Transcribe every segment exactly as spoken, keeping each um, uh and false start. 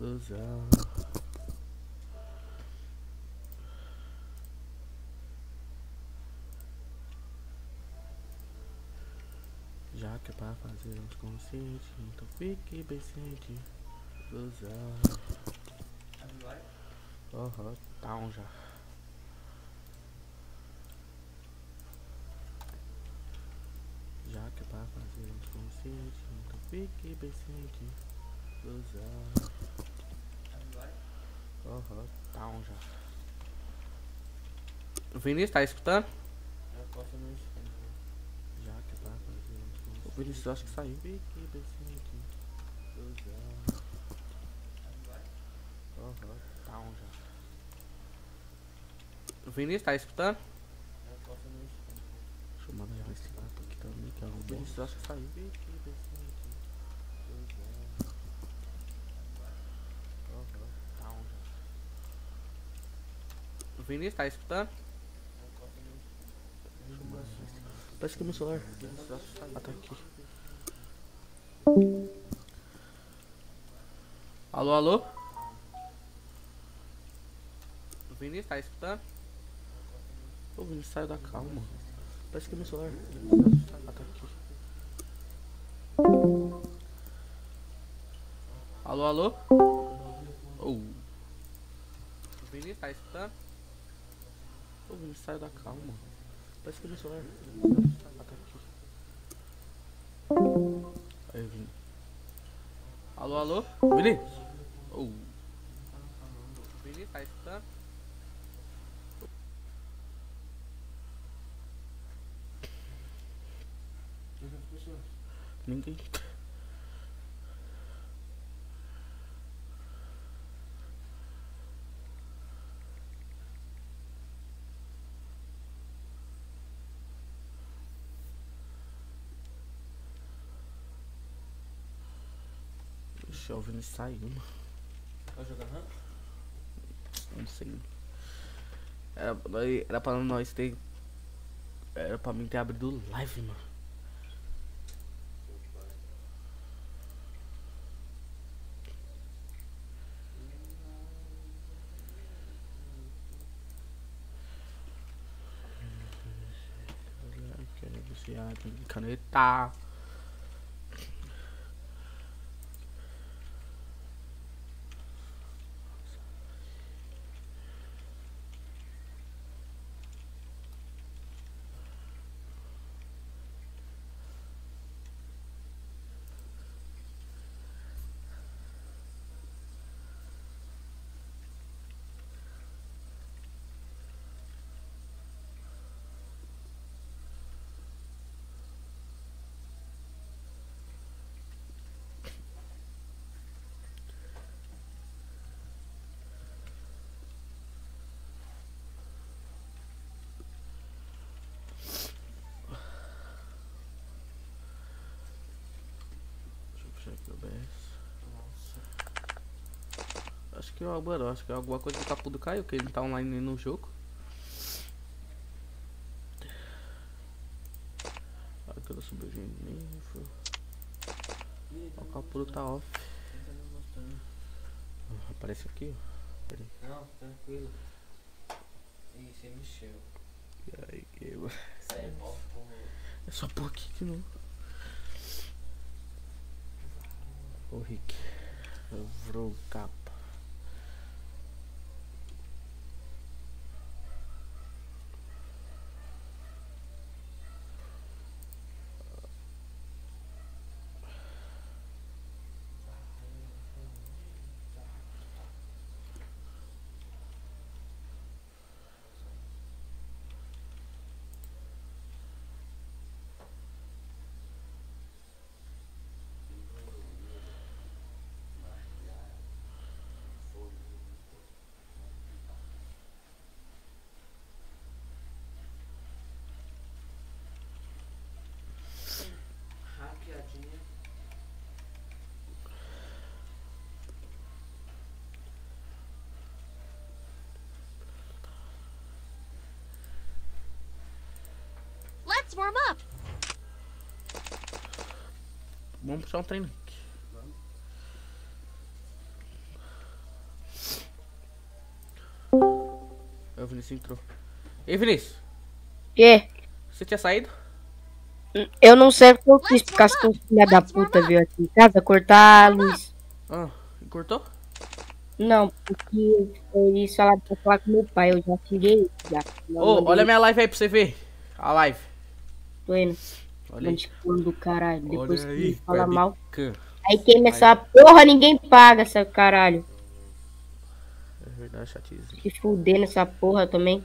Ilusão. Já que é pra fazer uns conscientes, então fique bem ciente. Ilusão. Aham, tá um já. Já que é pra fazer uns conscientes, então fique bem ciente. Ilusão. Aham, tá um já. O Vinícius, tá escutando? Eu posso não escutar. Já que é pra fazer uns conscientes. O Vinícius acho que saiu. Fique bem ciente. Ilusão. Aham, tá um já. O Vinícius, tá escutando? Eu posso não escutar. Deixa eu mandar esse gato aqui também, que é um O bom. Vinícius acho que saiu. Fique bem ciente. Ilusão. Aham, tá um já. O Vinícius, tá escutando? Eu posso não escutar. Deixa eu mandar esse gato. Parece que é meu celular. O Vinícius acho que saiu. Ah, tá aqui. Alô, alô? O Vinícius, tá escutando? O Vinícius saiu da calma. Parece que é meu celular. Ah, tá aqui. Alô, alô? Oh. O Vinícius, tá escutando? O Vinícius saiu da calma. Parece que é meu celular. Ah, tá aqui. Aí, Vini. Alô, alô? Vinícius? Oh. O Vinícius, tá escutando? Ninguém. Ixi, o Vinícius saiu, mano. Tá jogando? Não sei. Era, era pra nós ter. Era pra mim ter abrido live, mano. Quero viciado em caneta. Deixa eu puxar aqui o B S. Acho que, mano, acho que alguma coisa do Capudo caiu, que ele não tá online no jogo. Aquela sobrevivência. O Capudo tá off. Aparece aqui, ó. Pera aí. Não, tranquilo. Ih, você mexeu. E aí, eu... Sério, ó, pô. É só por aqui de novo. Ô Rick. Eu vou capa. Hackeadinha. Let's warm up. Vamos puxar um treino aqui. O Vinícius entrou. Ei, Vinícius, Quê? você tinha saído? Eu não sei porque eu quis, por causa que um filho da puta veio aqui em casa cortar a luz. Ah, e cortou? Não, porque eles falaram pra falar com meu pai, eu já xinguei ele já. Ô, olha a minha live aí pra você ver. A live. Tô indo. Olha aí. Monte de corno do caralho. Depois Olha que aí. ele fala mal. webcam. Aí queima essa porra, ninguém paga essa caralho. É verdade, chatinho. Se fuder nessa porra também.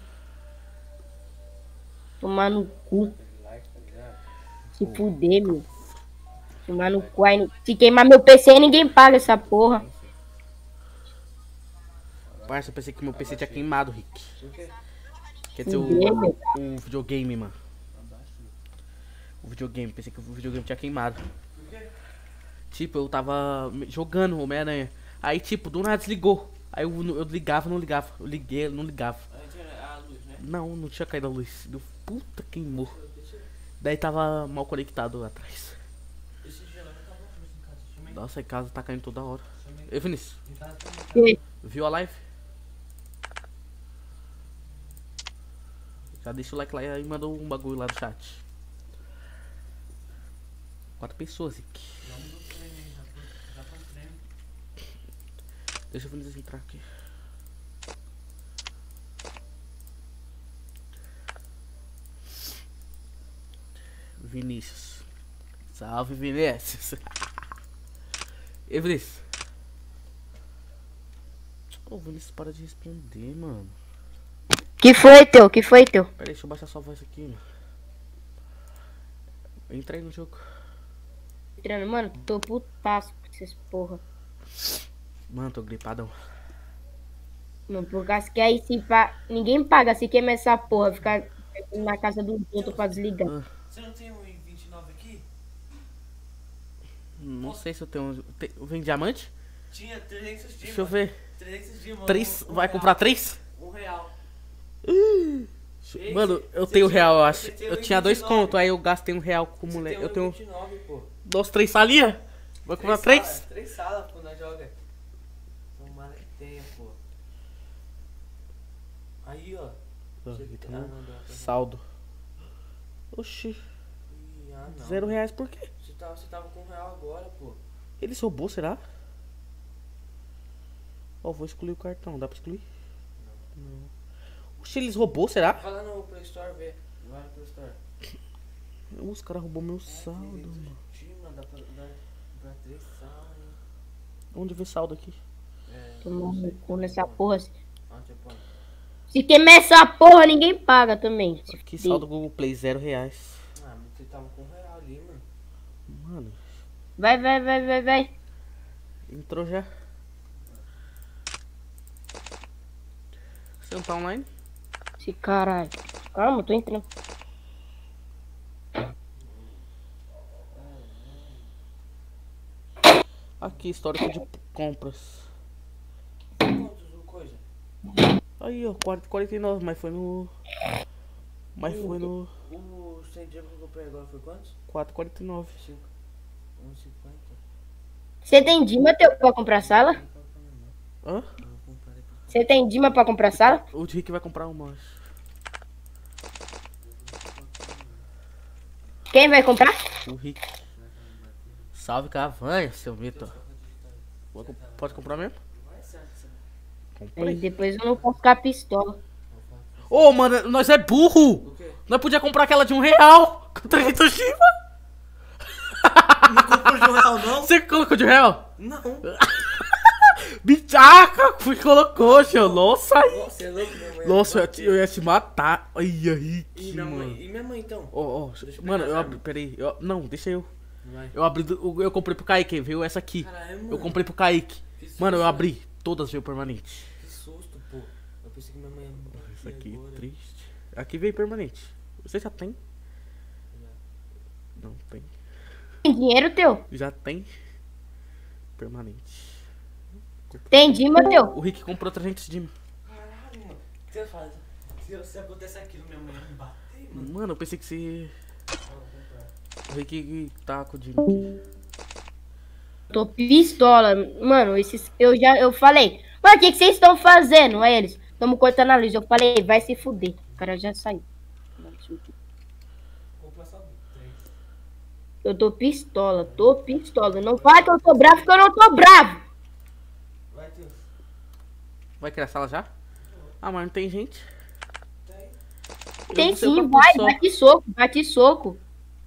Tomar no cu. Se fuder, meu. Tomar no cu. Aí, se queimar meu P C, ninguém paga essa porra. Parça, eu pensei que meu P C tinha queimado, Rick. Quer dizer, Fuder, o, meu. o videogame, mano. O videogame, pensei que o videogame tinha queimado. Tipo, eu tava jogando Homem-Aranha. Aí, tipo, do nada desligou. Aí eu, eu ligava, não ligava. Eu liguei, não ligava. Não, não tinha caído a luz. Deu puta, queimou. Daí tava mal conectado atrás. Nossa, a casa tá caindo toda hora. Ei, Vinícius, Que? viu a live? Já deixa o like lá e mandou um bagulho lá no chat. Quatro pessoas aqui. Deixa o Vinícius entrar aqui. Vinícius. Salve, Vinícius. E Vinícius. Ô, oh, Vinícius, para de responder, mano. Que foi, teu? Que foi, teu? Pera aí, deixa eu baixar sua voz aqui, mano. Entra aí no jogo. Entrando, mano, tô putaço com essas porra. Mano, tô gripadão. Não, por causa que aí se pa... ninguém paga se queima essa porra. Ficar na casa do outro pra desligar. Ah, Você não tem um i vinte e nove aqui? não sei se eu tenho. Tem... Vem diamante? Tinha trezentos dias. Deixa eu ver. trezentos dias, mano. Três. Um- um Vai real. comprar três? Um real. Mano, eu você tenho tinha- real, eu acho. você tem Eu um tinha dois vinte e nove. contos, aí eu gastei um real com o Você moleque. tem Eu um tenho vinte e nove, pô. duas, três salinhas? Vai comprar três? salas, três salas, pô, nós joga. Tomara que tenha, pô. Aí, ó. Ah, Você- aqui tem ah, um não, dá pra- saldo. Oxi, Ih, ah, não. zero reais por quê? Você tava, você tava com um real agora, pô. Ele roubou, será? Ó, vou excluir o cartão, dá pra excluir? Não. Oxi, eles roubou, será? Vai lá no Play Store ver. Vai no Play Store. Os caras roubou meu saldo, mano. Mano, dá pra dar pra três salas, hein? Onde vê saldo aqui? É. Tomar no cu nessa porra. Onde eu ponho? Se queimar essa porra, ninguém paga também. Se Aqui, fuder. saldo Google Play, zero reais. Ah, mas você tava com um real ali, mano. Mano, Vai, vai, vai, vai, vai. entrou já. Você não tá online? Esse caralho. Calma, tô entrando. Aqui, histórico de compras. Quantos o coisa? Aí, ó, quarenta, quarenta e nove, mas foi no... Mas foi no O cem dias que eu comprei agora foi quantos? quatro, quarenta e nove. cinco. um e cinquenta. Você tem Dima, teu, pra comprar sala? Hã? Eu vou comprar depois. Você tem Dima pra comprar sala? O Rick vai comprar uma, acho. Quem vai comprar? O Rick. Salve, Cavanha, seu mito. Vai comp- Pode comprar mesmo? Aí Comprei. depois eu não posso ficar pistola. Ô, mano, nós é burro! O quê? Nós podia comprar aquela de um real com trezentos Shiba. Não comprou de um real, não? Você colocou de um real? Não. Bichaca, fui colocou, tio. Nossa, aí. Você é louco, minha mãe? Nossa, eu ia te, eu ia te matar. Ai, E Rick, minha mano. mãe? E minha mãe, então? Ó, ó, Deixa eu mano, pegar eu as abri, armas. peraí, eu, não, deixa eu. Vai. Eu abri, do- eu comprei pro Kaique, viu? Essa aqui. Caralho, mano. Eu comprei pro Kaique. Que susto, Mano, eu né? abri, todas veio permanente. Que susto, pô. Eu pensei que minha mãe ia me bater Isso aqui, agora. triste. Aqui veio permanente. Você já tem? Não tem. Tem dinheiro, teu? Já tem permanente. Tem Dima, teu? O Rick comprou trezentos de... Caralho, mano. Você faz. Se, se acontecer aquilo, minha mãe ia me bater, mano. Mano, eu pensei que você... Eu vou comprar. O Rick tá com o Jimmy aqui. Tô pistola. Mano, esses. Eu já. Eu falei. Mano, o que, que vocês estão fazendo? Aí eles. Tamo cortando a luz. Eu falei, vai se fuder. O cara já saiu. Compra só três. Eu tô pistola, tô pistola. Não vai que eu tô bravo, que eu não tô bravo. Vai, Deus. Vai criar sala já? Ah, mas não tem gente. Eu Tem vou ser o sim, propulsor. vai, bate soco, bate soco.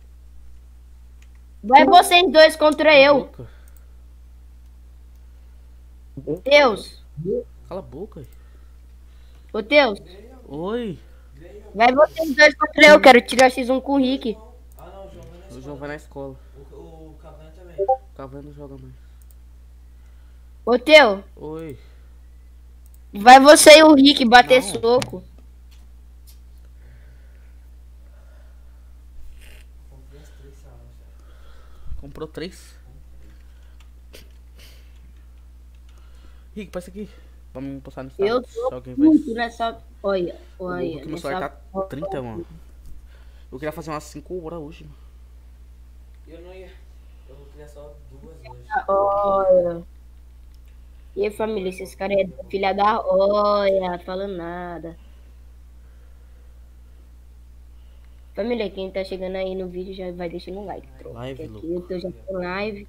Vai vocês dois contra eu. Boca. Deus. Cala a boca. Ô, Deus. Oi. Vai vocês dois contra eu. Quero tirar X um com o Rick. Ah, não, o João vai na O escola. João vai na escola. O, o Cavani também. O Cavani não joga mais. Ô, Teu. Oi. Vai você e o Rick bater Não. soco. Comprei as três salas já. Comprou três. Rick, passa aqui. Vamos me postar no Eu status. tô Alguém vai... muito nessa... Olha, O olha. que meu nessa- celular tá trinta, mano. Eu queria fazer umas cinco horas hoje, mano. Eu não ia. Eu vou criar só duas hoje. Olha. E aí, família, esses caras é filha da olha, falando nada. Família, quem tá chegando aí no vídeo já vai deixando um like. tropa, Live, que aqui louco. o teu já tá em live.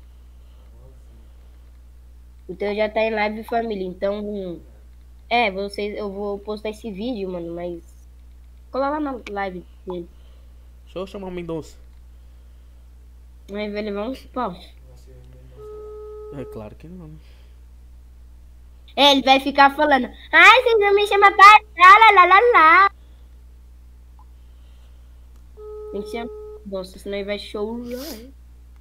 O teu já tá em live, família. Então, é, vocês, eu vou postar esse vídeo, mano, mas cola lá na live dele. Deixa eu chamar o Mendonça. Mas vai levar uns pau. É claro que não, né? É, ele vai ficar falando, ai, vocês não me chamam pra lá, lá, lá, lá. Tem que chamar. Nossa, senão ele vai chorar.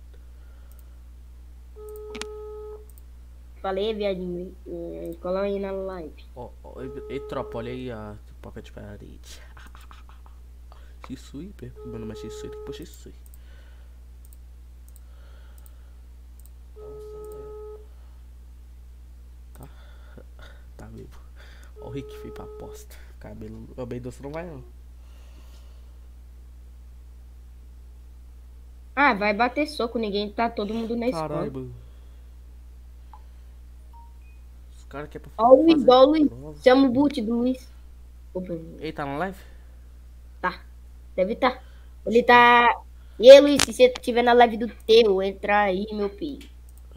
Falei, viadinho. É, cola aí na live. Ó, ó, ei, ei, tropa, olha aí a pipoca de parede. Xisui, meu nome é Xisui, tem que pôr Xisui. Tá? Tá vivo. Ó o Rick foi pra aposta. Cabelo. O Mendonça não vai não. Ah, vai bater soco, ninguém tá todo mundo na escola. Caralho, mano. Os caras querem pra Ó o Luiz, fazer ó o Luiz. prova. Chama o boot do Luiz. Opa, Ei, tá na live? tá, deve tá. Ele tá... E aí, Luiz, se você tiver na live do teu, entra aí, meu filho.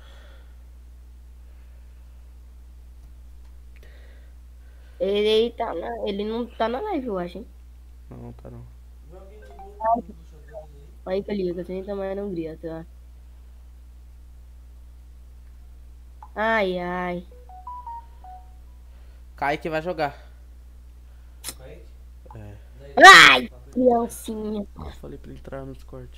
Ele tá na... Ele não tá na live, eu acho, hein? Não, tá não. Aí, Calica, sem tamanho não grita, tá? Ai, ai. Kaique vai jogar. Kaique? É. Ai, criancinha. Eu falei pra ele entrar no Discord.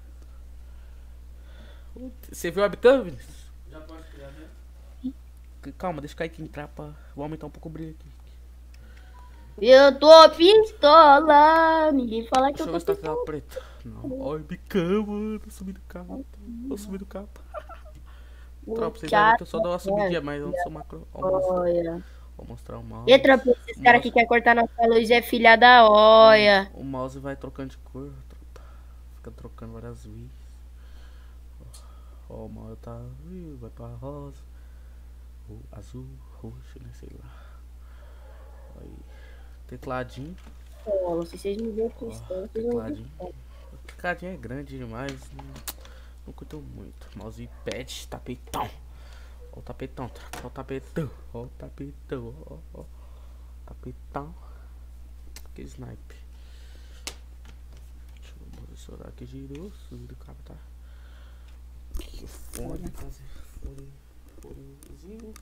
Você viu o webcam, Vinícius? Já pode criar, né? Calma, deixa o Kaique entrar pra... Vou aumentar um pouco o brilho aqui. Eu tô pistola. Ninguém fala que Deixa eu eu ver se tô tá tela preta. Não. Olha, bicão, mano. Tô subindo capa. Tô subindo capa. Tropa, vocês vão ver que eu só dou uma subidinha, mas eu não sou macro. Ó, mostrar, Olha. vou mostrar o mouse. E tropa, esses caras que querem cortar nossa luz é filha da olha. O mouse vai trocando de cor, tropa. Fica trocando várias vezes. Ó, o mouse tá... Ih, vai pra rosa. O azul, roxo, né? Sei lá. Aí. Tecladinho. Ó, se vocês me verem Ó, cristão, vocês vão ver. tecladinho. O tecladinho é grande demais. Não, não curto muito. Mousepad, tapetão. Ó o tapetão, tropa. Ó o tapetão. Ó o tapetão. Ó, ó. Tapetão. Que snipe. Deixa eu posicionar aqui. Girou. Subiu do cabo, tá? Que fone. Fazer fone. Fonezinho.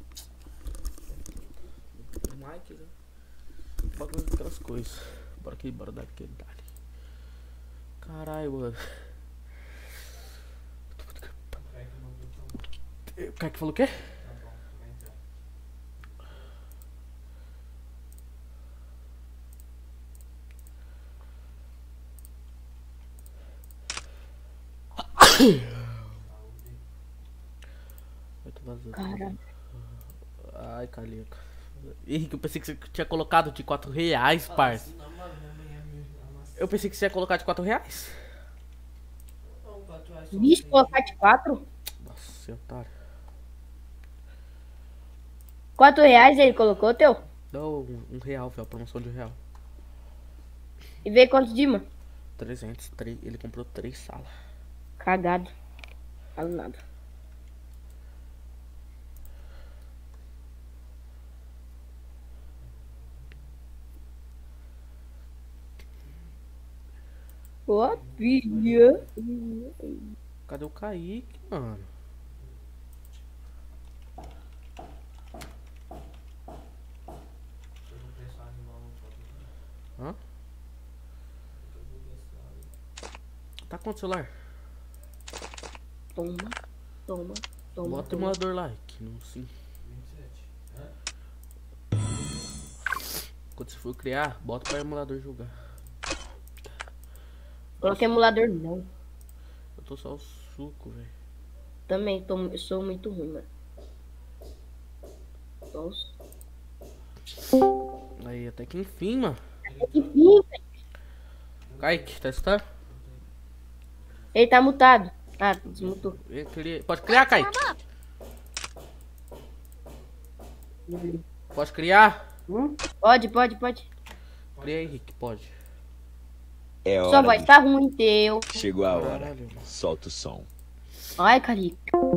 Mic, né? Bagulho aquelas coisas. Bora aqui, bora dar aquele dali. Caralho, mano. O cara que falou o quê? Vai tô vazando. Cara, Ai, Calica. Henrique, eu pensei que você tinha colocado de quatro reais, parça. Não, mano, minha mãe é minha amassa. Eu pensei que você ia colocar de quatro reais. Não, quatro reais só vixe, tem. colocar de quatro? Nossa, seu otário. Quatro reais ele colocou, teu? Dá um, um real, velho. Promoção de um real. E vê quantos de, mano? trezentos. três, ele comprou três salas. Cagado. Falo nada. Ó, filha. Cadê o Kaique, mano? Hã? Tá com o celular? Toma, toma, toma. Bota o toma. emulador lá, que não sim. Quando você for criar, bota para o emulador jogar. Coloca emulador não. Eu tô só o suco, velho. Também tô, eu sou muito ruim, mano. Nossa. Aí, até que enfim, mano. Enfim, velho. Kaique, tá escutando? Ele tá mutado. Ah, desmutou. Ele cria- Pode criar, Kaique? Pode criar? Hum? Pode, pode, pode. Cria aí, Rick, pode. É Sua hora. voz do- tá ruim, teu. Chegou a hora. Caralho, mano. Solta o som. Ai, carica.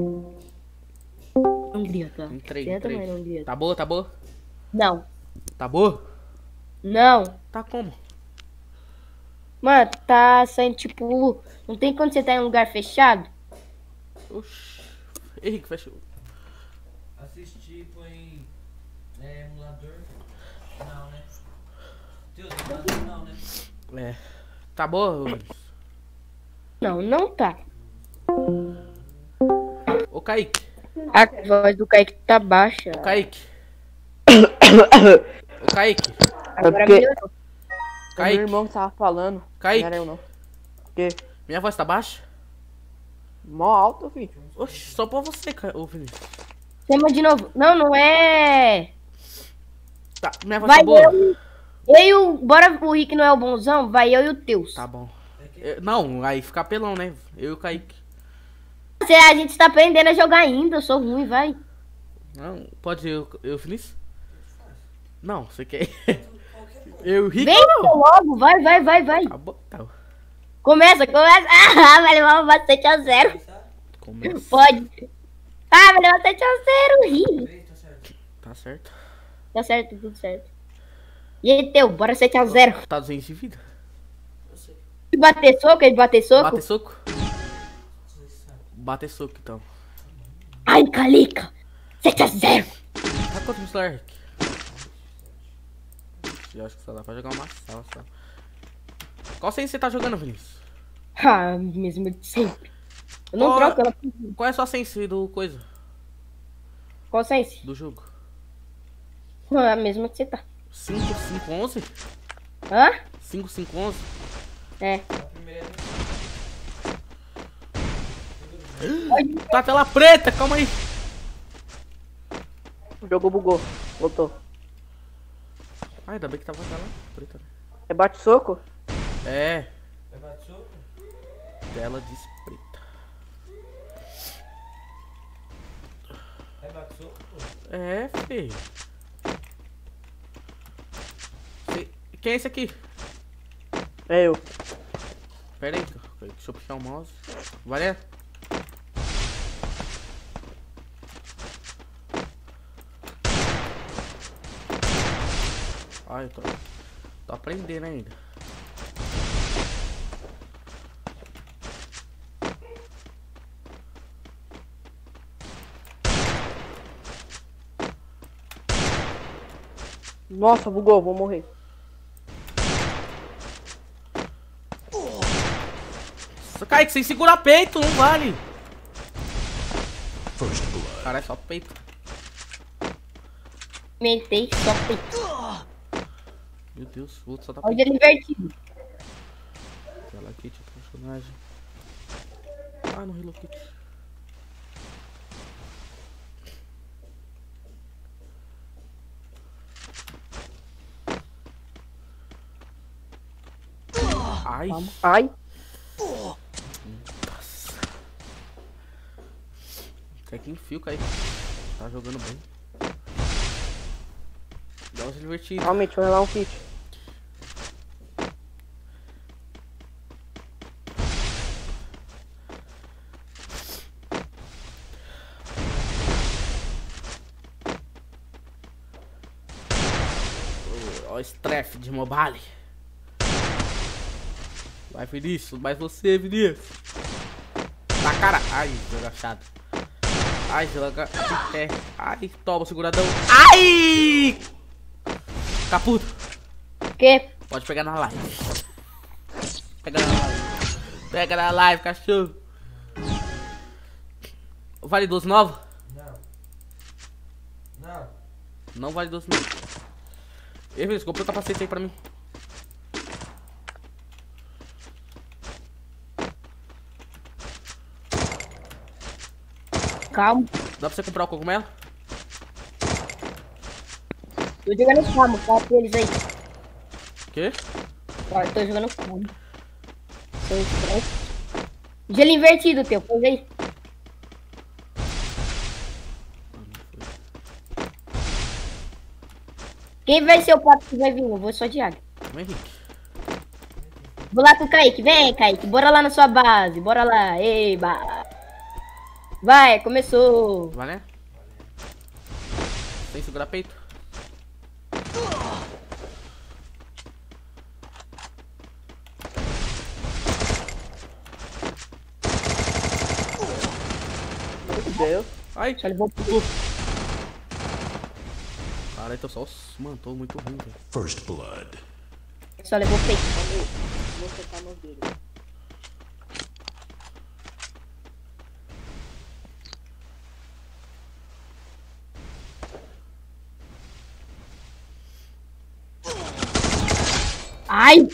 Não grita. Entrei, Você entrei. também não grita. Tá boa, tá boa? Não. Tá boa? Não. Tá como? Mano, tá saindo tipo... Não tem quando você tá em um lugar fechado? Oxi. Ei, Rick, fecha. Assistir, põe. É, emulador. Não, né? Deus, emulador não, né? É. Tá boa, Vinícius? Não, não tá. Ô, Kaique. A voz do Kaique tá baixa. Ô, Kaique. Ô, Kaique. Agora porque- melhorou. É meu Kaique. irmão que tava falando. Kaique. Não era eu não. Que? Minha voz tá baixa? Mó alto, filho. Oxi, só pra você, Ca- ô, Vinícius. Chama de novo. Não, não é... Tá, minha voz Vai tá boa? eu, eu e o... Bora o Rick não é o bonzão? Vai eu e o Teus. Tá bom. Eu- não, aí fica pelão, né? Eu e o Kaique. Você, a gente tá aprendendo a jogar ainda. Eu sou ruim, vai. Não, pode eu, eu Vinícius? Não, você quer. Eu e o Rick. Vem logo. Vai, vai, vai, vai. Tá bom, tá. Começa, começa. Ah, vai levar bastante a zero. Começa. Pode. Ah, vai levar bastante a zero. Ih. Tá certo. Tá certo, tudo certo. E aí, Teu, bora sete a zero. Tá duzentos de vida. Bater soco, ele bater soco. Bater soco? Bater soco, então. Ai, calica. sete a zero. Tá quanto no celular, Rick? Eu acho que só dá pra jogar uma sala só. Qual senha você tá jogando, Vinícius? Ah, mesmo de sempre. Eu não Qual- troco ela. Qual é a sua senha do coisa? Qual sense? Do jogo? Ah, a mesma que você tá. cinco cinco onze? Hã? cinco cinco onze? É. Tá tela preta, calma aí. O jogo bugou. Voltou. Ai, ainda bem que tava tela preta. Né? É bate-soco? É, Vai bater soco? tela diz preta. Vai bater soco, pô? É, filho. Cê- Quem é esse aqui? É eu. Pera aí, deixa eu puxar o mouse. Valéria? Ai, eu tô, tô aprendendo ainda. Nossa, bugou, vou morrer. Kaique, sem segurar peito, não vale. Cara, é só peito. Mentei, só peito. Meu Deus, o outro só tá Onde peito. ele invertido. Hello Kitty, personagem. Ah, no Hello Kitty. Ai, Ai. até que enfio, Kaique. Tá jogando bem. Dá uns divertidos. Realmente, vou levar um kit. Ó o Streff de mobile. Vai, Vinícius. Mais você, Vinícius. Na cara. Ai, joga chato. Ai, joga. É. Ai, toma, seguradão. Ai! Caputo. Que? Pode pegar na live. Pega na live. Pega na live, cachorro. Vale doze nova? Não. Não. Não vale doze nova. Ei, Vinícius, compra o capacete aí pra mim. Calma. Dá pra você comprar o cogumelo? Tô jogando calma, fala pra eles aí. Quê? Ó, eu tô jogando calma. Tô estresse. Gelo invertido, teu, põe aí. Quem vai ser o papo que vai vir? Eu vou só de água. Vem, Henrique. Vou lá com o Kaique. Vem, Kaique. Bora lá na sua base. Bora lá. Eba. Vai, começou. Vai, né? Sem segurar peito. Meu Deus. Ai, Só levou bugou. Cara, então só os... Mano, tô muito ruim, velho. First blood. Só levou peito. Vou secar meus dedos. Ai!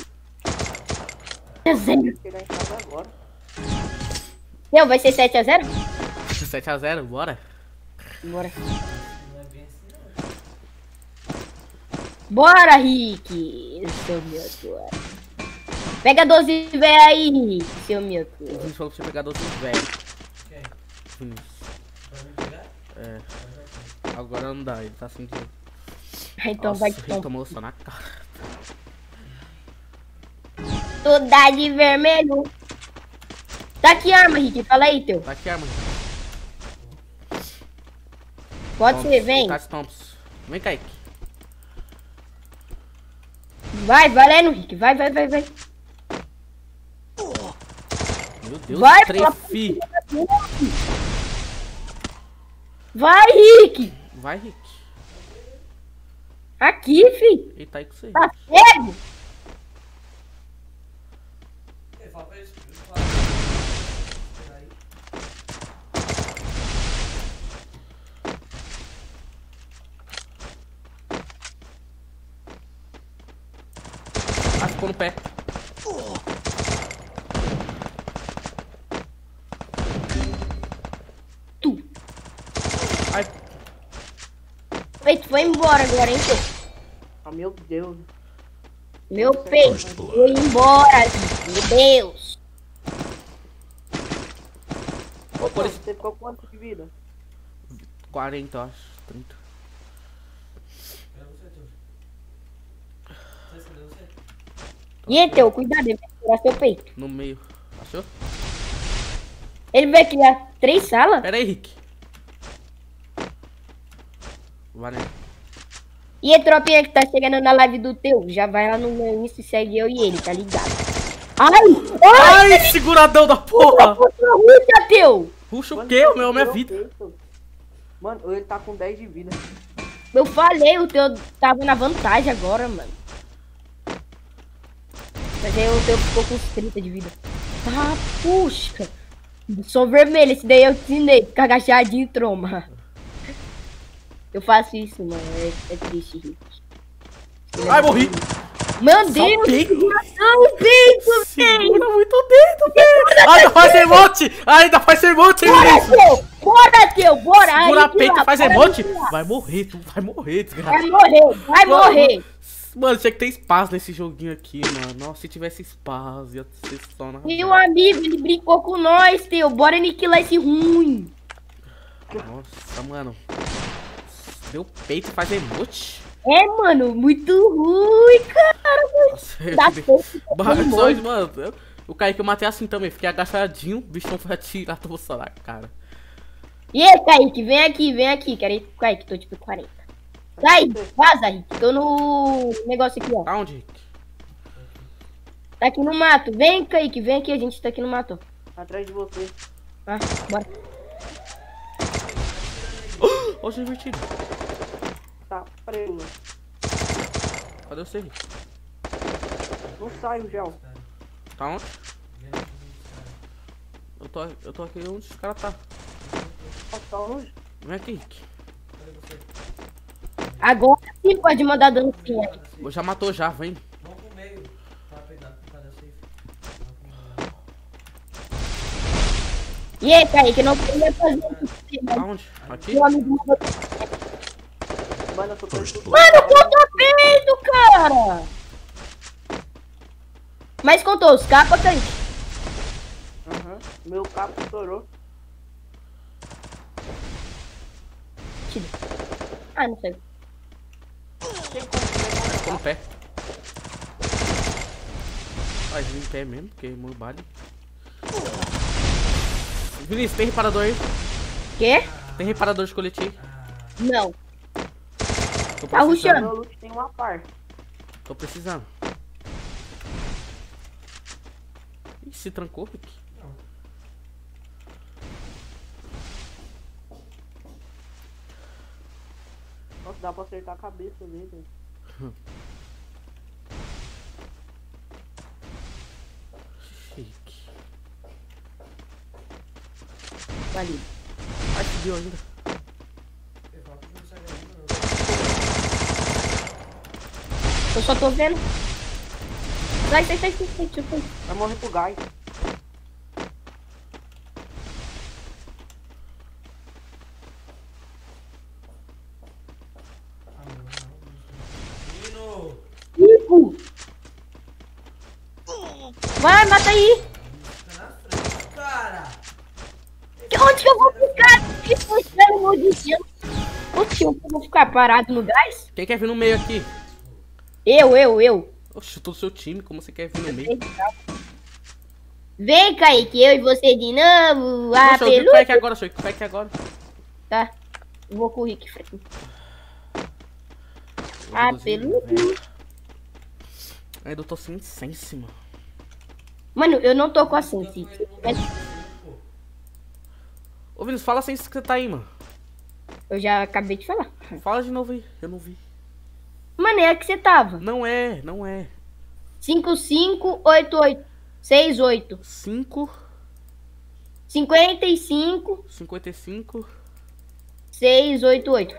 Zero. Chegar em casa agora. Meu, vai ser sete a zero? sete a zero, bora. Bora. Não é bem assim, não. Bora, Rick. Seu meu Deus. Pega doze véia aí, Rick. Seu meu A Deus. gente falou pra você pegar doce velho. Quem? Vinícius. Pra mim pegar? É. Agora não dá, ele tá sentindo. Então Nossa, vai ele tomar. tomou só na cara. Toda de vermelho. Tá que arma, Rick? Fala aí, teu. Tá aqui a arma. Pode ser, vem. Tá Thompson. Vem, Kaique. Vai, valendo, Rick. Vai, vai, vai, vai. Meu Deus, Vai, trefi. Vai, Rick. Vai, Rick. Aqui, fi. Ele tá aí com você. Tá cego? Ei, fala pra eles. Fala pra eles. Ah, ficou no pé. Tu. Ai, Peito foi embora agora, hein, teu. Ah, meu Deus. Meu peito foi embora, Rick. Meu Deus. vou pôr esse Você ficou quanto de vida? quarenta, eu acho. trinta. Cadê você, tio? Você acendeu você? E aí, teu, cuidado, ele vai tirar seu peito. No meio. Achou? Ele vai criar três salas? Pera aí, Rick. Vai, né? E a tropinha que tá chegando na live do teu, já vai lá no meu Insta e segue eu e ele, tá ligado? Ai! Ai! Ai, seguradão da porra! Ruxa, teu! Puxa o Mano, quê? O meu é minha meu vida. peito. Mano, ele tá com dez de vida. Eu falei, o teu tava na vantagem agora, mano. Mas aí o teu ficou com uns trinta de vida. Ah, puxa! Sou vermelho, esse daí eu te ensinei, ficar agachadinho e troma. Eu faço isso, mano, é, é triste, Rick. Ai, morri. Meu Só Deus! peito. Não, o peito, velho! Segura muito dentro, velho. Ainda faz emote. Ainda faz emote, hein, Bora, Vinícius. teu! Bora, teu! Bora! Segura Aí, peito lá, e faz bora, emote. lá. Vai morrer, tu vai morrer, desgraçado. Vai morrer, vai Mano, morrer! Mano, tinha que ter espaço nesse joguinho aqui, mano. Nossa, se tivesse espaço, ia ser só na... Meu amigo, ele brincou com nós, teu. Bora aniquilar esse ruim. Nossa, mano. Deu peito e faz emote. É, mano, muito ruim, cara. Nossa, Dá eu tempo. Barrações, mano. eu- O Kaique eu matei assim também. Fiquei agachadinho, o bichão foi atirar, tomou só na cara. E aí, Kaique, vem aqui, vem aqui. Quero ir pro Kaique, tô tipo quarenta. Sai, vaza, Rick. Tô no negócio aqui, ó. Tá onde, Rick? Tá aqui no mato. Vem, Kaique, vem aqui, a gente tá aqui no mato. Atrás de você. Ah, bora. Ô, divertido. Tá preso. Cadê você, Rick? Não sai o gel. Tá onde? Eu tô, eu tô aqui onde os caras tá. Tá tão longe. Vem aqui, Rick. Agora sim pode mandar dancinha. Eu já matou já, vem. Vamos pro meio. Pra pegar por causa da safe. E aí, Kaique, não podia fazer isso. Tá onde? Aqui? Meu amigo mandou. Mano, eu tô perto do... Mano, contou peito, cara! Mas contou os capas, Kaique? Aham. Meu cabo estourou. Tira. Ah, não sei. Tem como Tô no pé. Faz em pé mesmo, porque muito bale. Vinícius, tem reparador aí? Quê? Tem reparador de colete aí? Não. Tô Tá precisando. rushando. meu loot tem uma par. Tô precisando. Ih, se trancou, Rick. Nossa, dá pra acertar a cabeça dele. Rick. Valeu. Ai, subiu ainda. Eu só tô vendo. Sai, sai, sai, sai, sai, sai, sai. Vai morrer pro gás. Menino! Rico! Vai, mata aí! Tá na frente, cara! Que- Onde que eu vou ficar? Que puxando maldição. Oxi, eu vou ficar parado no gás? Quem quer vir no meio aqui? Eu, eu, eu. Oxe, todo o seu time, como você quer vir no meio? Vem, Kaique, eu e você de novo. Ah, Poxa, eu vi o peludo. Kaique agora, sou o Kaique agora. Tá. Eu vou com o Rick, Fred. Eu Ah, reduzi, peludo. velho. Ainda eu tô sem sense, mano. Mano, eu não tô com a Sense. Ô, Vinícius, fala sem que você tá aí, mano. Eu já acabei de falar. Fala de novo aí, eu não vi. Mano, é que você tava. Não é, não é. cinco cinco oito oito seis oito cinco, cinquenta e cinco cinquenta e cinco. seis oito oito.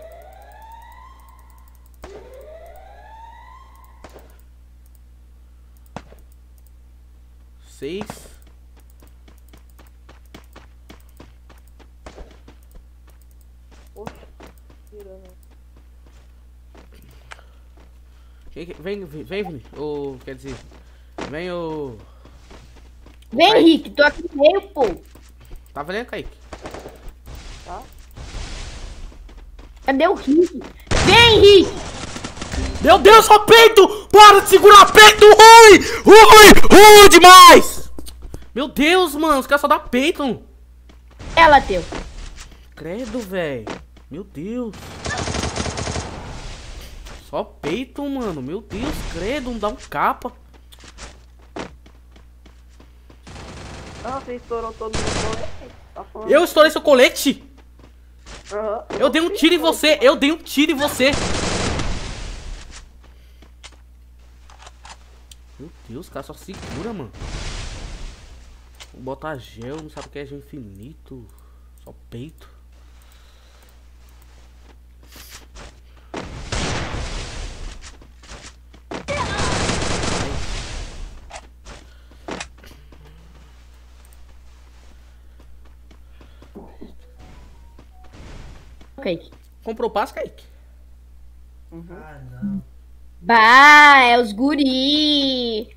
seis. Poxa, tirando. Quem que- Vem, vem, vem, Vini. Ou, quer dizer, vem o... Vem, Vai. Rick, tô aqui no meio, pô. Tá valendo, Kaique? Tá? Cadê o Rick? Vem, Rick! Meu Deus, só peito! Para de segurar peito! Ruim! Ruim! Ruim demais! Meu Deus, mano, os caras só dá peito. Mano. Ela, teu. Credo, velho. Meu Deus. Só peito, mano. Meu Deus, credo, não dá um capa. Ah, você estourou todo mundo. Tá falando? Eu estourei seu colete. Aham. Eu dei um tiro em você. Eu dei um tiro em você. Meu Deus, o cara só segura, mano. Vou botar gel, não sabe o que é gel infinito. Só peito. Kaique. Comprou o passe, Kaique? Ah, não. Bah, é os guri.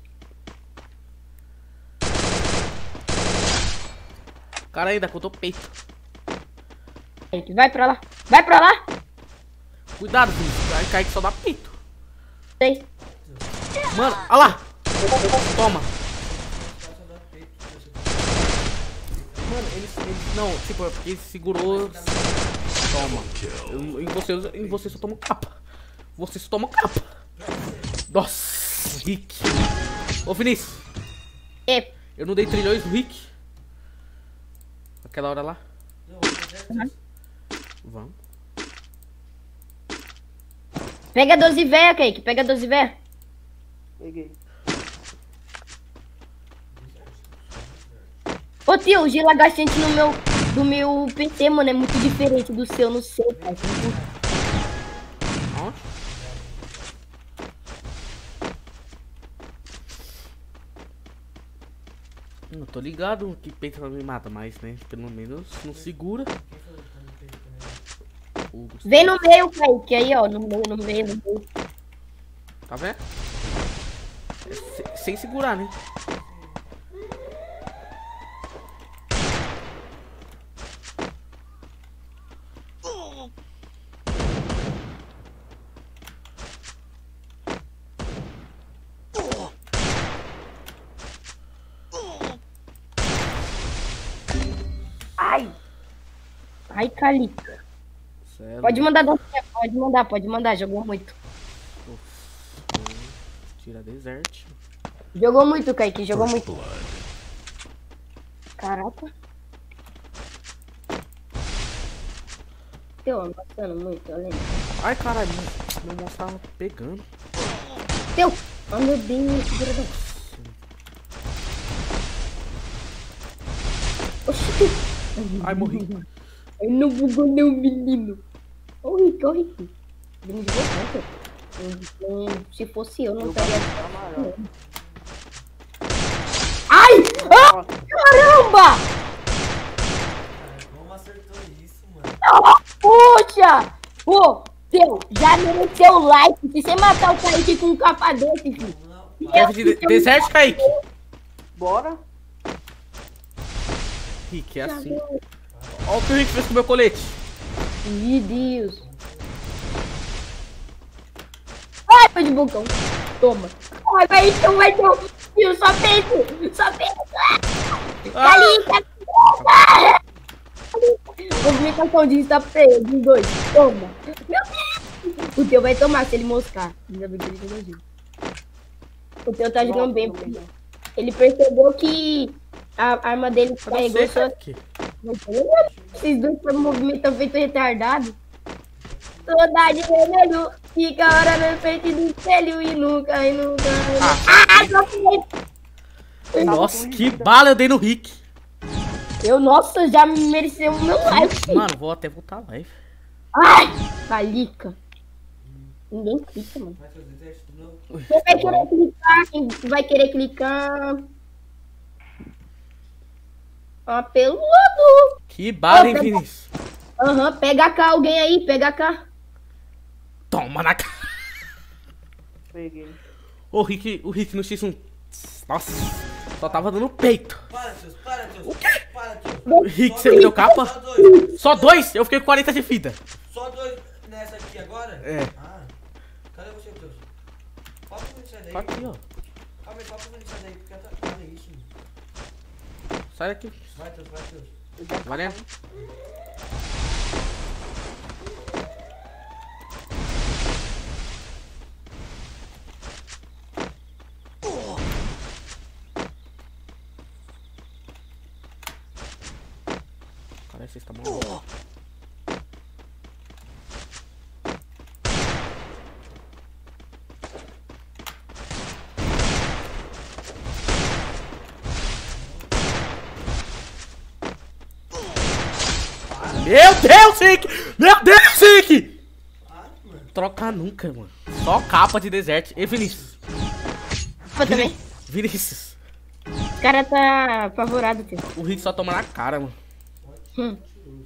O cara ainda contou peito. Kaique, vai pra lá. Vai pra lá. Cuidado, Vinícius. Vai cair que só dá peito. Sei. Mano, olha lá. Toma. Mano, eles, eles... Não, tipo, é porque ele segurou... Toma. Eu, em, você, em você só toma capa. Você só toma capa. Nossa, Rick. Ô, Vinícius. É. Eu não dei trilhões no Rick. Aquela hora lá. Uhum. Vamos. Pega doze véia, Kaique. Pega doze véia. Peguei. Ô tio, o gelo agachante no meu, do meu P C, mano, é muito diferente do seu no seu, cara. Onde? Não tô ligado que peito não me mata, mas né, pelo menos não segura. O Gustavo. Vem no meio, Kaique, aí, ó, no meio, no meio, no meio. Tá vendo? É se- sem segurar, né? Ai! Ai, Calica. Cê é Pode louco. mandar, dancinha, pode mandar, pode mandar, jogou muito. Tira desert. Jogou muito, Kaique, jogou muito. Caraca. Teu, amassando muito, eu lembro. Ai, caralho, meu mouse tava pegando. Teu! Oh, meu Deus, seguradão. Oxi. Ai, morri. Eu não bugou nem o menino. Ô, Rick, ô, Rick. Ele me jogou tanto. Hum, Se fosse eu, não estaria... Ai! Ah, caramba! Como acertou isso, mano? Puxa! Ô, Teu, já mereceu o like. Se você matar o Kaique com um capa desse, filho. Deve de de- desert, Kaique. Bora? Rick, é assim. Olha o que o Rick fez com o meu colete. Meu Deus. Ai, foi de bocão. Toma. Ai, vai, então vai, então. Tio, só peito. Só peito. Ah! Ali, movimentação de está feia, de dois. Toma. Meu Deus. O teu vai tomar se ele moscar. Ainda bem que ele jogou junto. O teu tá jogando bem. Porque ele percebeu que a arma dele carregou Você, só... Kaique. Esses dois foram movimentando feito retardado. Saudade vermelho, fica a hora na frente do espelho e nunca, e nunca. Ah, ah, Nossa, que bala eu dei no Rick. eu, nossa, já mereceu o meu like. Mano, vou até voltar a live. Ai, Calica. Ninguém clica, mano. Vai fazer teste de novo? Quem vai querer clicar? Quem vai querer clicar? Apeludo. Que bala, hein, Vinícius? Aham, pega cá alguém aí, pega cá. Toma na cara. Peguei. Ô, Rick, o Rick no X um. Nossa, só tava dando peito. Para, Teus, para, Teus. O quê? Para, Teus. O Rick, você me deu Só capa? dois. Só dois? Eu fiquei com quarenta de vida. Só dois nessa aqui agora? É. Ah, cadê você, Teus? Fala pra mim sair daí. Tá aqui, ó. Calma aí, fala pra mim sair daí, porque tá... Olha isso, mano. Sai daqui. Vai, Teus, vai, Teus. Valendo. Cara, vocês estão malucos. Meu Deus, Rick! Meu Deus, Rick! Trocar nunca, mano. Só capa de desert. E Vinícius? Eu também. Vinícius. O cara tá apavorado, tio. O Rick só toma na cara, mano. Hum.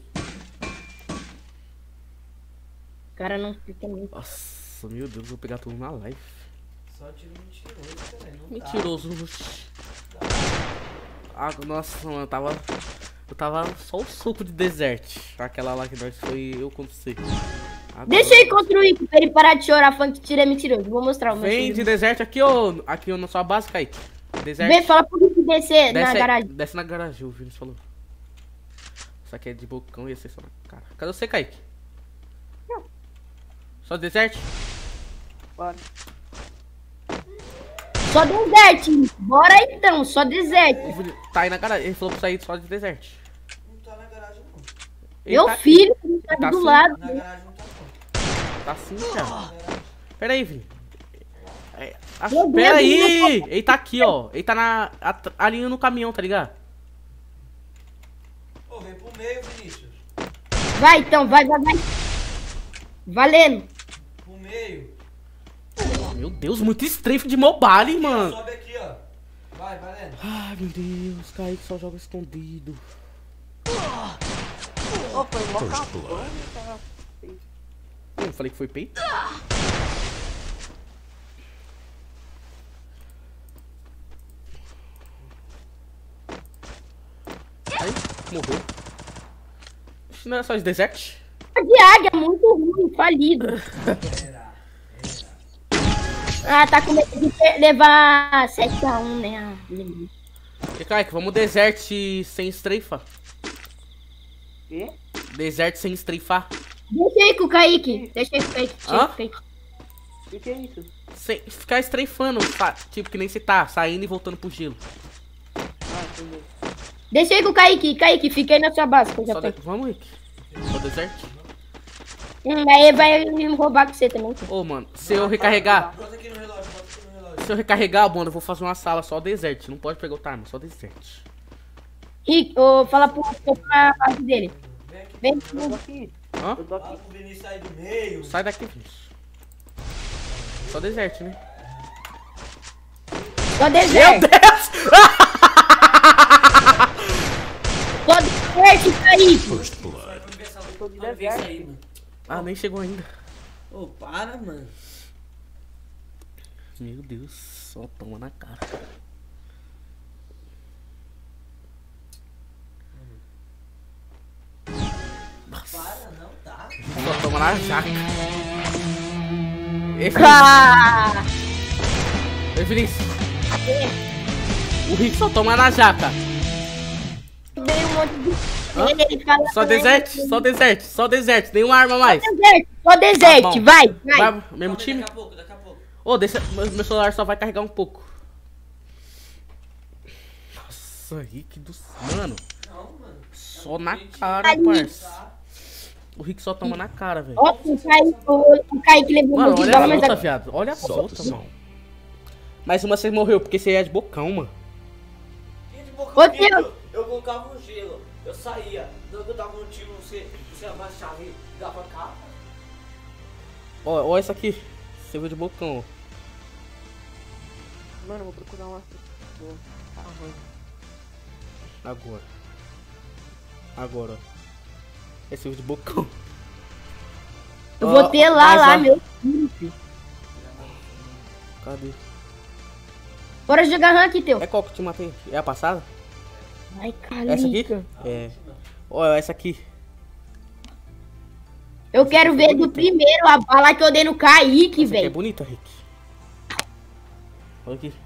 O cara não fica muito. Nossa, meu Deus, vou pegar tudo na live. Só tiro mentiroso, cara. Não dá. Mentiroso. Ah, nossa, mano, eu tava. Eu tava só o suco de desert. Aquela lá que nós foi eu contra você. Agora. Deixa eu ir contra o Ico pra ele parar de chorar, falando que tira é mentiroso. Vou mostrar o meu Vem tiro. de deserto aqui, ô. Aqui na sua base, Kaique. Deserto. Vem, fala pro Ico descer Desce na aí, garagem. Desce na garagem, o Vinícius falou. Isso aqui é de bocão e ia ser só na cara. Cadê você, Kaique? Só deserto? Bora. Só deserto. Bora então, só deserto. O Vini- Tá aí na garagem. Ele falou pra sair só de deserto. Não tá na garagem, não. Ele Meu tá- filho, ele tá, tá do assim. lado. Na garagem não tá, não. Tá assim, cara. Pera aí, Vini. É, ah, Meu Deus, pera aí! Vini, Ele tá aqui, ó. Ele tá na, at- ali no caminhão, tá ligado? Ô, vem pro meio, Vinícius. Vai então, vai, vai, vai. Valendo. Pro meio. Meu Deus, muito strafe de mobile, mano. Sobe aqui, ó. Vai, valendo. Ai, meu Deus. Kaique só joga escondido. Ô, foi mó capô. Eu falei que foi peito? Aí, morreu. Isso não é só de deserto? De águia, muito ruim, falido. Ah, tá com medo de ter- levar sete a um, né? Ah, beleza. E Kaique, vamos deserto sem estreifar. Quê? Deserto sem estreifar. Deixa aí com o Kaique. Deixa aí com o Kaique. Deixa aí Hã? com o Kaique. O que que é isso? Sem ficar estreifando, tá? Tipo que nem se tá, saindo e voltando pro gelo. Ah, entendi. Deixa aí com o Kaique. Kaique, fica aí na sua base. Que eu já Só de... tenho. Vamos, Rick. Só deserto. Hum, aí vai me roubar com você também. Ô, mano, se eu recarregar, Bota aqui no relógio, bota aqui no relógio. se eu recarregar, mano, eu vou fazer uma sala só deserto. Não pode pegar o time, só deserto. Rick, ô, fala pro Rick pra base dele. Vem, Eu tô aqui. Hã? Eu tô aqui. Fala pro Vinícius sair do meio. Sai daqui, Vinícius. Só deserto, né? só deserto. Deus! Só deserto, Kaique. Eu tô de Não, vem isso deserto. aí, mano. Ah, nem chegou ainda. Ô, para, mano. Meu Deus, só toma na cara. Para, não, tá? Só toma na jaca. Ei, Vinícius. Ah, Ei, Vinícius. O Rick só toma na jaca. dei um monte de... Hã? Ele fala Só deserto, só deserto, só deserto. Nenhuma arma a mais. deserto. Só deserto. Tá bom. vai, vai. Vai, mesmo Calma aí, time? Daqui a pouco, daqui a pouco. Ô, deixa, meu meu celular só vai carregar um pouco. Nossa, Rick do... Mano, Não, mano. só na cara, parça. O Rick só toma na cara, velho. Ó, o Kaique, o, o Kaique levou um Mano, monte de olha bala, a mas solta, agora... viado. Olha a Solta, solta, mano. Mas uma você morreu porque você é de bocão, mano. Quem de boca Ô, eu, Deus. eu colocava um gelo, eu saía, eu dava um tiro, você, você abaixava e dava capa. Ó, ó essa aqui. Você veio de bocão, ó. Mano, eu vou procurar uma. Agora. Agora, ó. Esse veio de bocão. Eu Ó, vou ter lá, mais, lá, ó. meu filho, filho. Cadê? Bora jogar rank, teu. É qual que eu te matei? É a passada? Ai, caralho. Essa aqui? É. Ó, essa aqui. Eu quero ver do primeiro a bala que eu dei no Kaique, Essa aqui é velho. bonita, Rick. Olha aqui.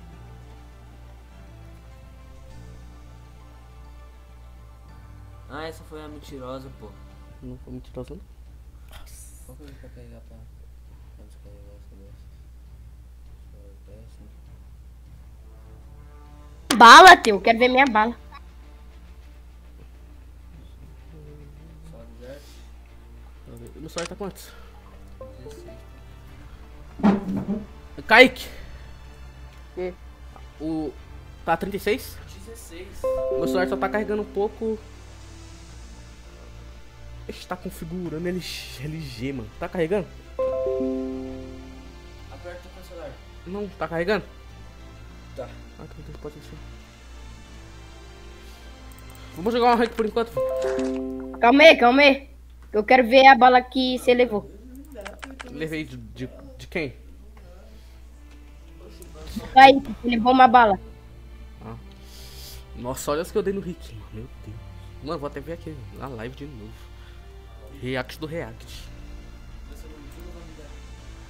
Ah, essa foi a mentirosa, pô. Não foi mentirosa, não. Qual que eu vou carregar pra... pra descarregar essa dessa? Bala, teu. Quero ver minha bala. Só deserto? Meu celular tá quantos? Kaique! Que? O. Tá trinta e seis? dezesseis. Meu celular só tá carregando um pouco. Está configurando L G, mano. Tá carregando? Aperta o cancelar. Não, tá carregando? Tá. Ah, então pode ser. Vamos jogar uma rank por enquanto. Calma aí, calma aí. Eu quero ver a bala que você levou. Levei de, de, de quem? Kaique, você levou uma bala. Nossa, olha as que eu dei no Rick, mano. Meu Deus. Mano, vou até ver aqui na live de novo. React do React.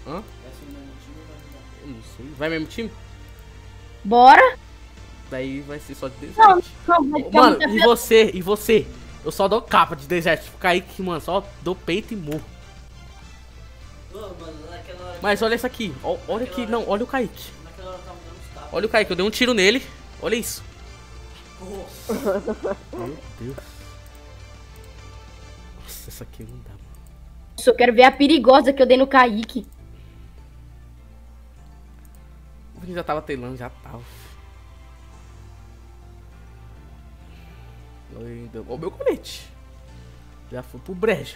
Hã? Vai ser o mesmo time ou vai mudar? Eu não sei. Vai mesmo time? Bora? Daí vai ser só de Não, desert. não, vai ficar Mano, muita e você? E você? Eu só dou capa de desert. Kaique, mano, só dou peito e morro. Ô, mano, naquela hora. Mas olha isso aqui. Ó, olha aqui. Não, olha o Kaique. Naquela hora eu tava dando os tapas. Olha o Kaique. Eu dei um tiro nele. Olha isso. Nossa. Meu Deus. Nossa, essa aqui não dá, mano. Nossa, eu quero ver a perigosa que eu dei no Kaique. O Vini já tava telando, já tava. Olha o meu colete. Já foi pro brejo.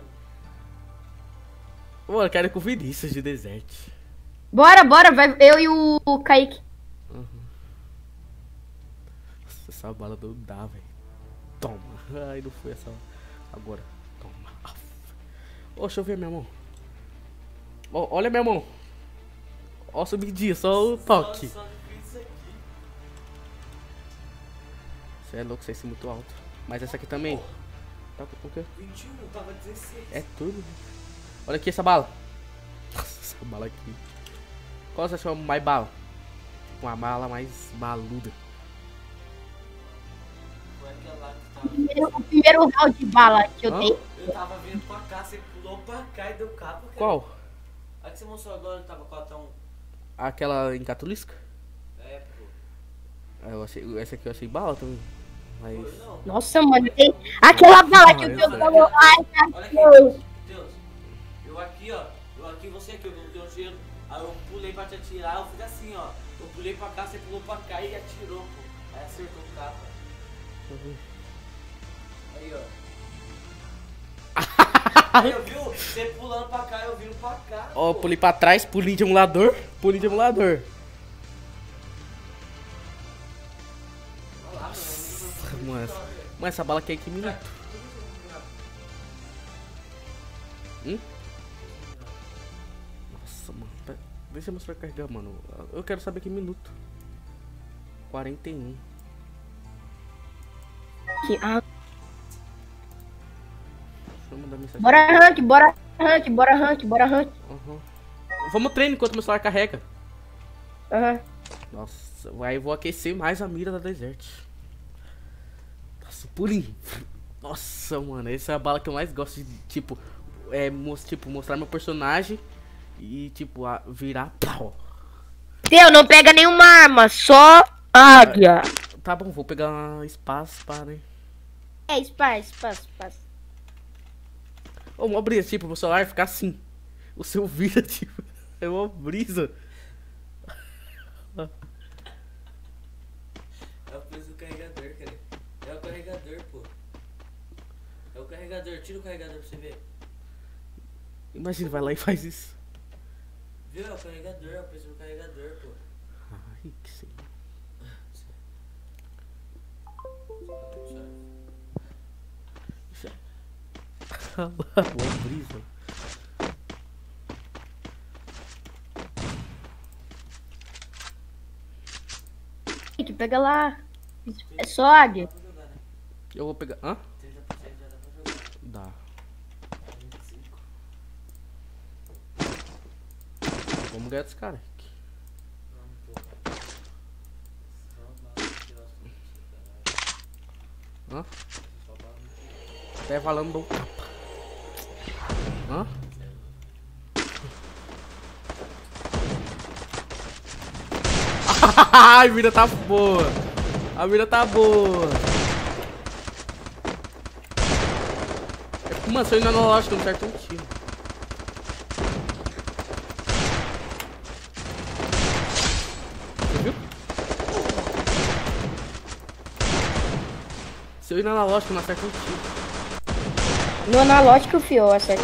Mano, eu quero ir com o Vinícius de desert. Bora, bora, vai eu e o Kaique. Nossa, essa bala não dá, velho. Toma. Ai, não foi essa. Agora. Toma. Ô, deixa eu ver minha mão. Ó, olha minha mão. Ó, subidinha, só o toque. Só, só fiz isso aqui. Você é louco, você é muito alto. Mas essa aqui também. Tá com o quê? vinte e um, tava dezesseis. É tudo. Olha aqui essa bala. Nossa, essa bala aqui. Qual você achou mais bala? Uma bala mais baluda. Foi aquela lá que tava. Primeiro- O primeiro round de bala que eu Hã? dei. Eu tava vindo pra cá, você pulou pra cá e deu capa, cara. Qual? A que você mostrou agora tava quatro a um. Aquela em Catulisca? É, pô. Ah, eu achei, essa aqui eu achei bala também. Mas. Foi, não. Nossa, mano, tem aquela bala que o meu falou. Ai, Olha aqui, cachorro. Deus. Eu aqui, ó. Eu aqui, você aqui, eu dei um gelo. Aí eu pulei pra te atirar, eu fiz assim, ó. Eu pulei pra cá, você pulou pra cá e atirou, pô. Aí acertou o capa. Aí, ó. Aí eu vi você pulando pra cá, eu vindo pra cá. Ó, pô. pulei pra trás, pulinho de emulador. Pulinho de emulador. Olha lá, mano. Mano, essa, mano, essa bala aqui é que minuto? Hum? Nossa, mano. Pera- Deixa eu mostrar carregar, mano. Eu quero saber que minuto. quarenta e um. Que- ah, Deixa eu mandar mensagem. Bora rank, bora rank, bora rank, bora rank. Uhum. Vamos treino enquanto meu celular carrega. Aham. Nossa, aí eu vou aquecer mais a mira da Desert. Nossa, pulinho. Nossa, mano, essa é a bala que eu mais gosto de, tipo, é, mos- tipo mostrar meu personagem e, tipo, a, virar pau. Teu, não pega nenhuma arma, só águia. Tá bom, vou pegar uma espaço para, né? É, espaço, espaço, espaço. Ô, uma brisa, tipo, meu celular ficar assim. O seu vira, tipo, é uma brisa. É o preço do carregador, cara. É o carregador, pô. É o carregador. Tira o carregador pra você ver. Imagina, vai lá e faz isso. Viu? É o carregador. É o preço do carregador, pô. Ai, que sim. Boa brisa. Tem que pega lá. É só águia. Dá pra jogar, né? Eu vou pegar. Hã? trinta por cento já dá pra jogar. Dá. vinte e cinco. Vamos ganhar desse cara. Vamos, pô. Só bala tirar as coisas pra você, caralho. Hã? Só bala no tiro. Até valendo dou capa. Hã? A mira tá boa. A mira tá boa. Mano, se eu ainda não lógico, não acerto um tiro. Você viu? Se eu ir na analógico, não acerto um tiro. No analógico, fio, acerta.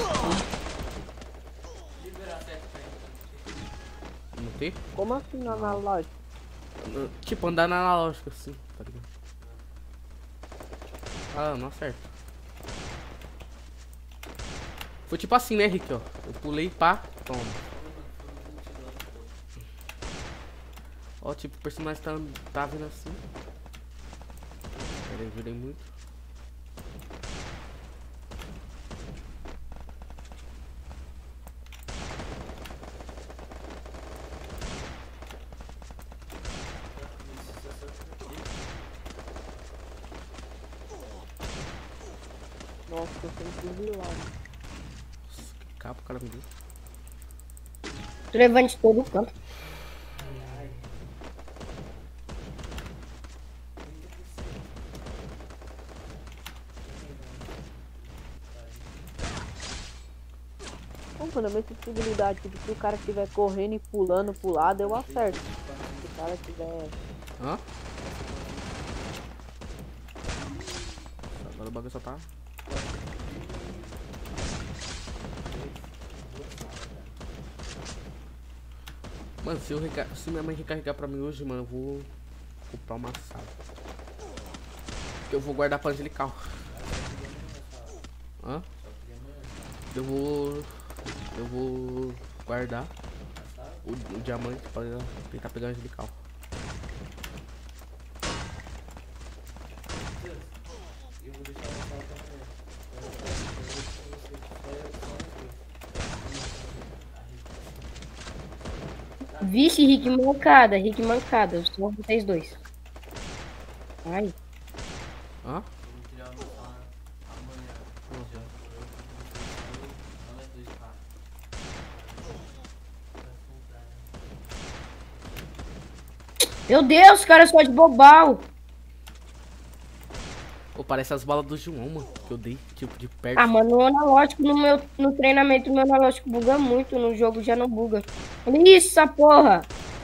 Liberar certo pra ele. Não tem? Como assim no analógico? Tipo, andar na analógica assim, tá ligado? Ah, não acerta. Foi tipo assim, né, Rick, ó. Eu pulei, pá, toma. Ó, tipo, o personagem tá, tá vindo assim. Pera aí, virei muito. Nossa, eu sempre vi lá. Que capa o cara me deu. Tô levando de todo canto. Bom, quando a minha sensibilidade, tipo, se o cara estiver correndo e pulando pro lado, eu acerto. Se o cara estiver... Hã? Agora o bagulho só tá. Mano, se, eu recar... se minha mãe recarregar pra mim hoje, mano, eu vou comprar uma sala. Eu vou guardar pra Angelical. Hã? Eu vou. Eu vou guardar o, o diamante pra tentar pegar o Angelical. Vixe, Rick mancada, Rick mancada. Só vocês dois. Ai. Hã? Meu Deus, cara, só de bobal. Pô, parece as balas do João, mano, que eu dei, tipo, de perto. Ah, mano, o analógico no meu no treinamento, o meu analógico buga muito. No jogo já não buga. Olha isso, essa porra.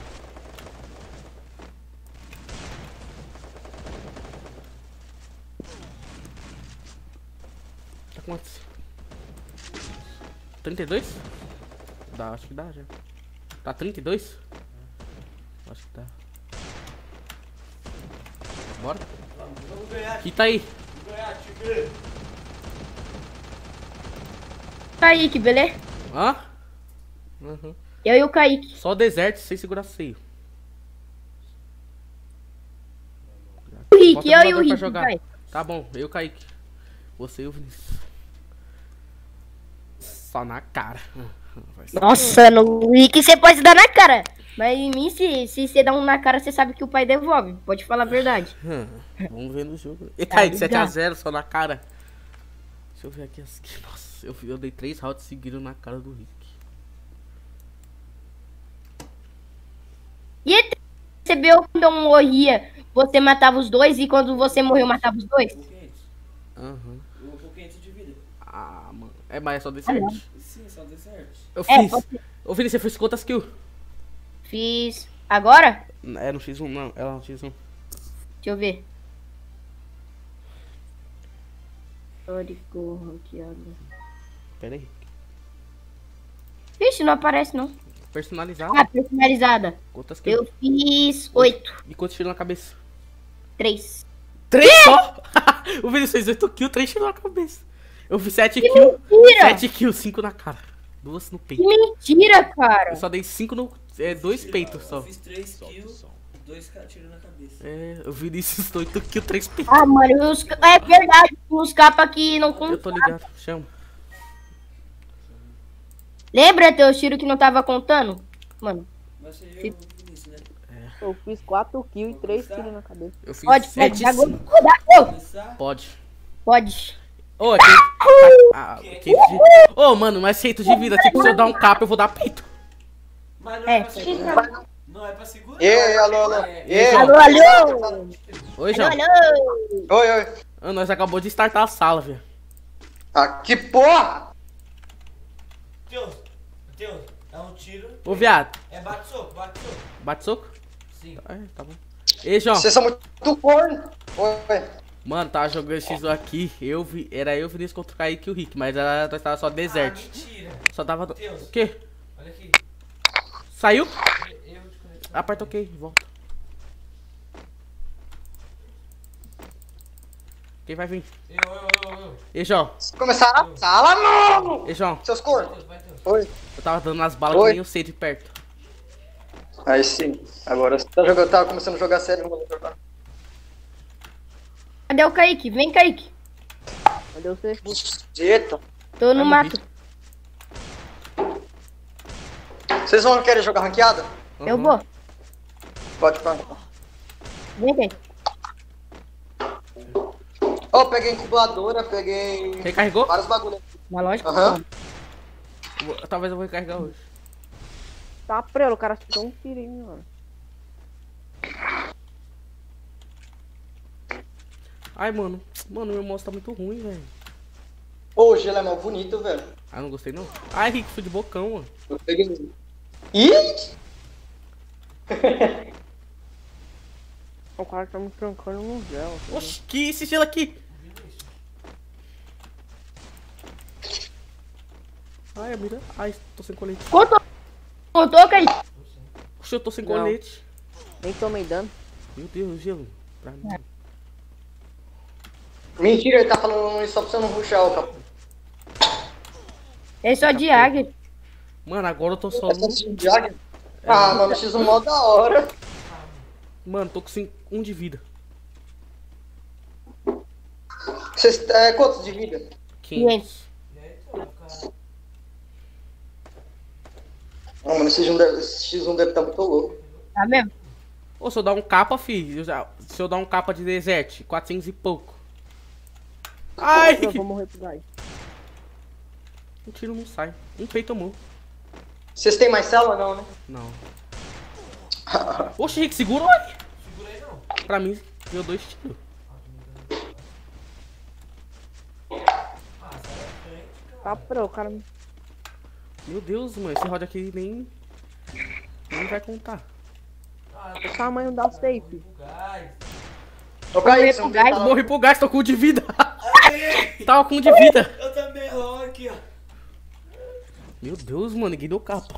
Tá quantos? trinta e dois? Dá, acho que dá já. Tá trinta e dois? Acho que dá. Bora? Vamos ganhar, Que tá aí? vamos ganhar, time. Kaique, beleza? Hã? Uhum. Eu e o Kaique. Só deserto sem segurar seio. O Rick, Bota eu e o emulador pra Rick, jogar. vai. Tá bom, eu e o Kaique. Você e o Vinícius. Só na cara. Vai ser- Nossa, no Rick você pode dar na cara. Mas em mim, se, se você dá um na cara, você sabe que o pai devolve. Pode falar a verdade. Hum, Vamos ver no jogo. E Tá Kaique, sete a ligado. zero só na cara. Deixa eu ver aqui. as- Nossa, eu, eu dei três rounds seguidos na cara do Rick. E ele percebeu quando eu morria, você matava os dois e quando você morreu, matava os dois? Aham. Eu vou quinhentos de vida. Ah, mano. É, mas é só desert. Sim, só desert. Eu É, fiz. pode ser. Ô, Vinícius, você fez quantas kills? Fiz. Agora? É, no X um, não. Ela no X um. Deixa eu ver. Histórico ranqueado. Pera aí. Vixe, não aparece não. Personalizado. Ah, personalizada. Quantas kills? Eu fiz oito. E quantos tiros na cabeça? Três. Três só? O Vinícius fez oito kills, três tiros na cabeça. Eu fiz sete Que kills. mentira! sete kills, cinco na cara. Duas no peito. Que mentira, cara. Eu só dei cinco no. É, dois peitos só. Eu fiz três kills, dois tiros na cabeça. É, o Vinícius oito kills, três peitos. Ah, mano, os, é verdade. Os capas que não Eu contam. tô ligado, chama. Lembra teu tiro que não tava contando? Mano, Mas você eu Vinícius, né? Eu fiz quatro kills e três tiros na cabeça. Eu fiz pode, pode. sete Agora, cinco. Ô, Começar. Pode. pode. Ô, quem. Ah, quem de... Ô, mano, mas jeito de vida. Tipo, se eu dar um capa, eu vou dar peito. Mas não é, É. pra segurar. Não é pra segurar. E aí, alô, alô. É, E aí? Alô, alô. Oi, João. Alô, alô. Oi, oi. Ah, nós acabou de startar a sala, velho. Ah, que porra! Matheus, Matheus, é um tiro. Ô, viado. É bate soco, bate soco. Bate soco? Sim. É, tá bom. Ei, João. Vocês são muito corno. Oi. Mano, tava jogando X um aqui. Eu vi. Era eu, Vinícius, contra o Kaique e o Rick. Mas ela nós tava só desert. Ah, mentira. Só tava. Matheus. O quê? Olha aqui. Saiu? Eu te conecto. Aperta OK, volta. Quem vai vir? Eu, eu, eu, eu. Ei, João. Começaram a sala, mano! Ei, João. Seus cornos. Matheus, Matheus. Oi. Eu tava dando as balas Oi. que nem eu sei de perto. Aí sim. Agora você tá jogando, tava começando a jogar sério, não vou jogar. Cadê o Kaique? Vem, Kaique. Cadê você? Buceta. Tô no Ai, mato. Vocês vão querer jogar ranqueada? Eu Uhum. vou. Pode pá. Vem, Kaique. Ó, peguei incubadora, peguei Recarregou? vários bagulhos. Uma lógica. Aham. Vou- Talvez eu vou recarregar hoje. Tá prelo, o cara tirou um tiro em mim, mano. Ai, mano. Mano, meu mouse tá muito ruim, velho. Ô, o gelo é mó bonito, velho. Ah, não gostei não. Ai, Rick, fui de bocão, mano. Eu peguei. Ih! O cara tá me trancando no gel. tá Oxi, que esse gelo aqui? Ai, amiga. Ai, tô sem colete. Contou, contou, Kaique. Oxi, eu tô sem Não. colete. ligado? Nem tomei dano. Meu Deus, gelo. Pra mim. Mentira, ele tá falando isso só pra você não rushar, ó, cara. É só de águia. Mano, agora eu tô só É só no... time de águia? Ah, mano, X um mó da hora. Mano, tô com cinco- um de vida. Vocês, é, quantos de vida? quinhentos. Ah, mano, esse X um deve, esse X um deve estar muito louco. Tá mesmo? Ô, se eu dar um capa, fi. eu já- Se eu dar um capa de desert, quatrocentos e pouco. Ai! Eu vou morrer pro gás. Um tiro não sai. Um peito tomou. Vocês têm mais célula, não, né? Não. Oxe, Rick, segura aí. Segurei não. Pra mim, deu dois tiros. Tá prelo, o cara me... Meu Deus, mano. Esse round aqui nem... Nem vai contar. O tamanho da safe. Gás. Ô, Kaique, você não Gás, tem Eu tá... morri pro gás, tô com um de vida. Tava com um de vida. Eu também, ó, aqui, ó. Meu Deus, mano. Ninguém deu capa.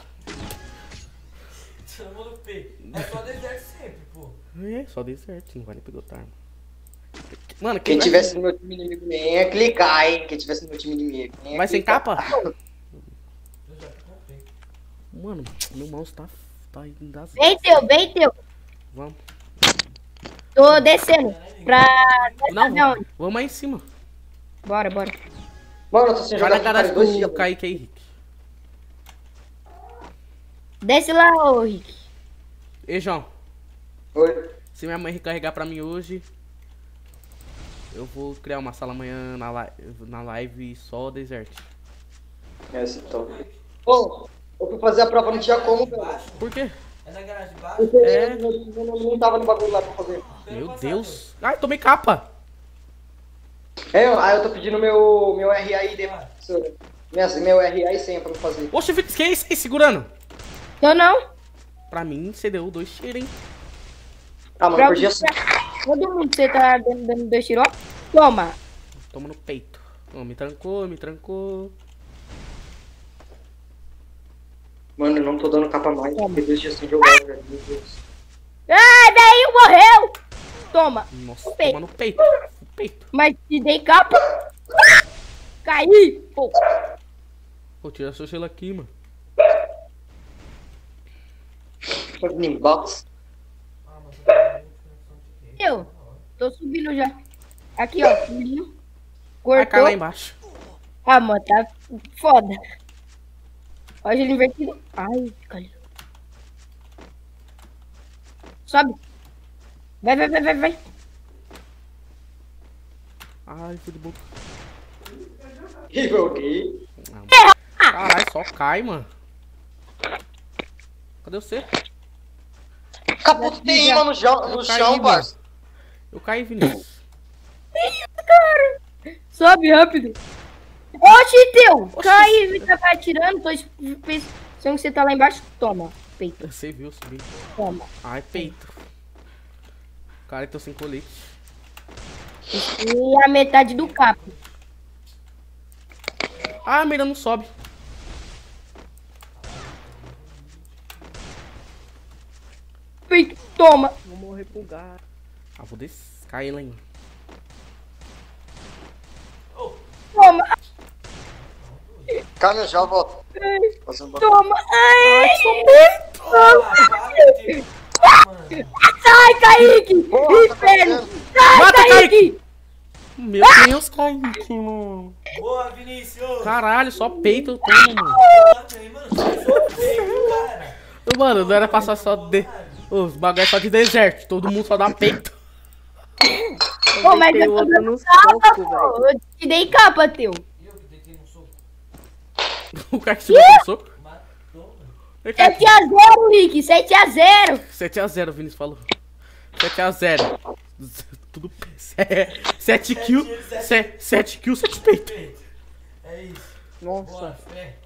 Chamou no peito. É só deserto sempre, pô. É, só dei certo. Não vai nem pegar outra arma. Mano, Quem vai- tivesse no meu time inimigo nem ia clicar, hein? Quem tivesse no meu time inimigo. nem ia Vai sem clicar. capa? Eu já comprei. Mano, meu mouse tá... Tá indo das... Bem teu, bem teu. Vamos. Tô descendo. Pra. Não, Não. vamos, vamos aí em cima. Bora, bora. Mano, eu tô sem Vai jogar na garagem faz dois do dias. Kaique aí, Rick. Desce lá, ô Rick. Ei, João. Oi. Se minha mãe recarregar pra mim hoje, eu vou criar uma sala amanhã na, li na live só desert. É, esse top. Ô, eu fui fazer a prova, não tinha como, velho. Por quê? É na garagem de baixo? Porque É. eu não, não tava no bagulho lá pra fazer. Meu Deus. Ai, tomei capa. É, aí eu tô pedindo meu, meu R A I de professora. Minha, meu R A I senha pra eu fazer. Oxe, Vitor, que é isso aí segurando? Tô não. Pra mim, você deu dois tiros, hein? Ah, mano, Pra perdi você, assim. todo mundo você tá dando, dando dois tiros. Toma. Toma no peito. Ó, me trancou, me trancou. Mano, eu não tô dando capa mais. Porque dois dias sem jogar, velho. Meu Deus. Ah, daí morreu. Toma. Nossa, peito. toma no peito. No peito. Mas te dei capa. Caí. Pô. Vou tirar seu gelo aqui, mano. Inbox. Eu. Tô subindo já. Aqui, ó. Pulinho. Vai cair Cortou. lá embaixo. Ah, mano, tá foda. Olha ele invertido. Ai, calha. Sobe. Vai, vai, vai, vai, vai. Ai, fui de boca. E joguei. Ah, mano. Caralho, só cai, mano. Cadê você? Caputo tem imã no chão, no Eu caí, chão, mano. parça. Eu caí, Vinícius. Sobe rápido. Oxi, teu. Cai, você tá atirando. Tô es- pensando que você tá lá embaixo. Toma. Peito. Você viu subir. Toma. Ai, peito. Cara, eu tô sem colete. E a metade do capo. Ah, a mira não sobe. Peito. Toma. Vou morrer pro gás. Ah, vou descer. Cair lá, hein. Toma. Calma, já volto. Fazendo bagulho. Toma. Ai. Ah, para de... Mano. Sai, Kaique. Porra, tá Inferno. acontecendo? Sai, Mata, Kaique. Meu Deus, Kaique, mano. Boa, Vinícius. Caralho, só peito eu tenho, mano. Também, mano. Só feio, cara. Mano, não era passar só de... Os bagulho é só de deserto. Todo mundo só dá peito. Pô, mas Tem eu tô outro dando no capa, soco, velho. pô. Eu te dei capa, teu. E eu que deitei no soco. O cara que se botou no soco. Matou, mano. Ei, cara, sete a zero, Rick. sete a zero. sete a zero, o Vinícius falou. sete a zero. Tudo. sete kills. sete kills, sete peitos. Peito. É isso. Nossa, Bora, fé.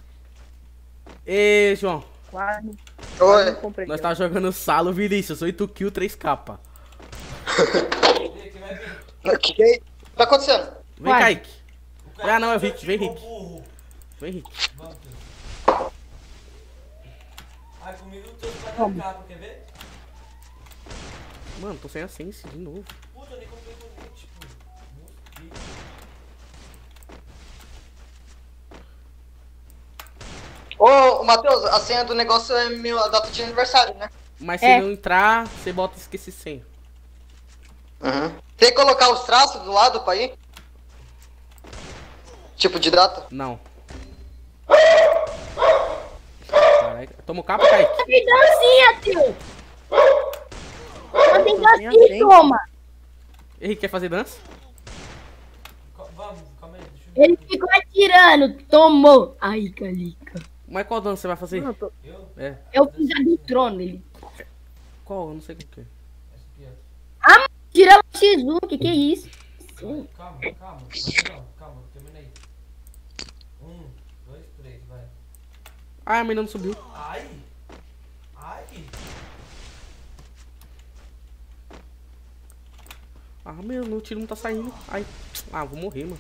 Ê, João. quase. quase Oi. não comprei. Nós tá jogando salo, Vinícius. oito kills, três capa. Vem aqui, vai vir. O que é? O que tá acontecendo? Vem, Vai. Kaique. O cara Ah, não, é o tá Rick. Vem, tipo Rick. burro. Vem, Rick. Vamos, filho. Ai, comigo tu vai dar capa, quer ver? Mano, tô sem a sense de novo. Puta, eu nem comprei bonito, tipo. Mosquito. Ô, Matheus, a senha do negócio é meu, a data de aniversário, né? Mas se É. não entrar, você bota esqueci senha. Uhum. Tem que colocar os traços do lado pra ir? Tipo de data? Não. Caralho. Toma o capa, Kaique. Me dancinha, teu. Manda Dancinha assim, tem. toma. Henrique, quer fazer dança? Co- Vamos, calma aí, deixa eu ver. Ele ficou atirando. Tomou. Ai, calica. Mas qual dança você vai fazer? Mano, eu tô- Eu? É. Eu fiz a do trono. Ele Qual? Eu não sei o que é. Essa aqui, ó. tira o X um. Que que é isso? Calma, calma. Não, calma, terminei. Um, dois, três, vai. Ah, a menina não subiu. Ai! Ai! Ah, meu, meu tiro não tá saindo. Ai. Ah, vou morrer, mano.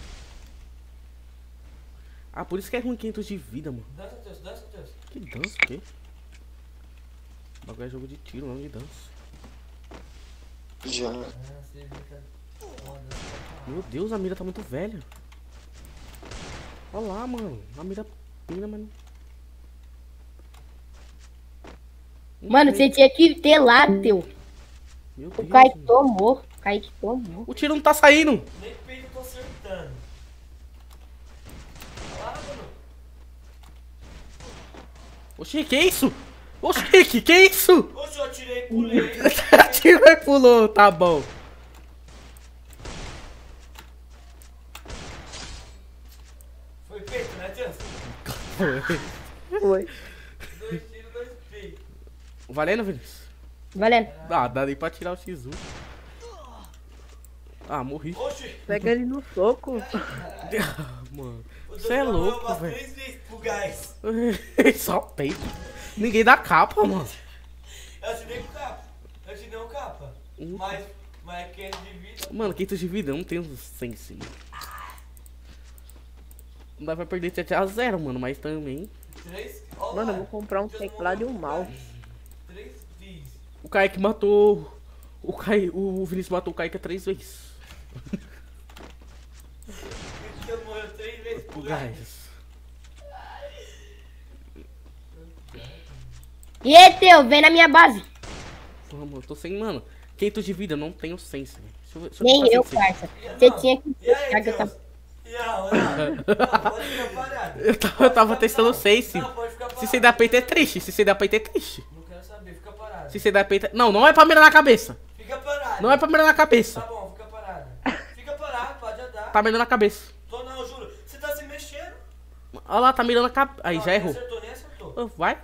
Ah, por isso que é ruim quinhentos de vida, mano. Dança, Deus, dança, Deus. Que dança, o quê? O bagulho é jogo de tiro, não de dança. Já. Ah, você vê que é foda. Meu Deus, a mira tá muito velha. Olha lá, mano. A mira pina, mas não... Não Mano, tem. você tinha que ter lá, teu. Meu O Deus, Kaique mano. tomou. O Kaique tomou. O tiro não tá saindo. Nem peito eu tô acertando. Olha lá, mano. Oxi, que isso? Oxi, que que é isso? Oxe, eu atirei e pulei. Atirou e pulou, tá bom. Foi peito, né, Deus? Foi. Dois tiros, dois peitos. Valendo, Vinícius? Valendo. Ah, dá nem pra tirar o X um. Ah, morri. Oxe, Pega ele no soco. Mano, o Deus você é morreu louco, umas velho. três vezes pro gás. Só peito. Ninguém dá capa, mano. Eu atirei com capa. Eu atirei um capa. Hum. Mas, mas quinhentos de vida. Mano, quinhentos de vida, eu não tenho sense, mano. Não dá pra perder sete a zero, mano, mas também... Três. Olha Mano, lá. eu vou comprar um Deus teclado e um morreu mouse. Três vezes. O Kaique matou... O, Kai... o Vinícius matou o Kaique três vezes. Deus morreu três vezes pro O gás. gás. E aí, teu, vem na minha base. Vamos, eu tô sem, mano. quinhentos de vida, eu não tenho sense, velho. Deixa eu ver- deixa Nem tentar eu, sense. parça. Você tinha que E aí, deixar que eu Deus? tava... E aí, olha. Pode ficar parado. Eu tava, eu tava testando o Não, sense. Não, pode ficar parado. Se você dá peito é triste, se você dá peito é triste. Não quero saber, fica parado. Se você dá peito é... Não, não é pra mirar na cabeça. Fica parado. Não é pra mirar na Tá cabeça. bom, fica parado. Fica parado, pode andar. Tá mirando na cabeça. Tô não, juro. Você tá se mexendo. Olha lá, tá mirando na cabeça. Aí, Não, já nem errou. acertou, nem acertou. Ah, vai.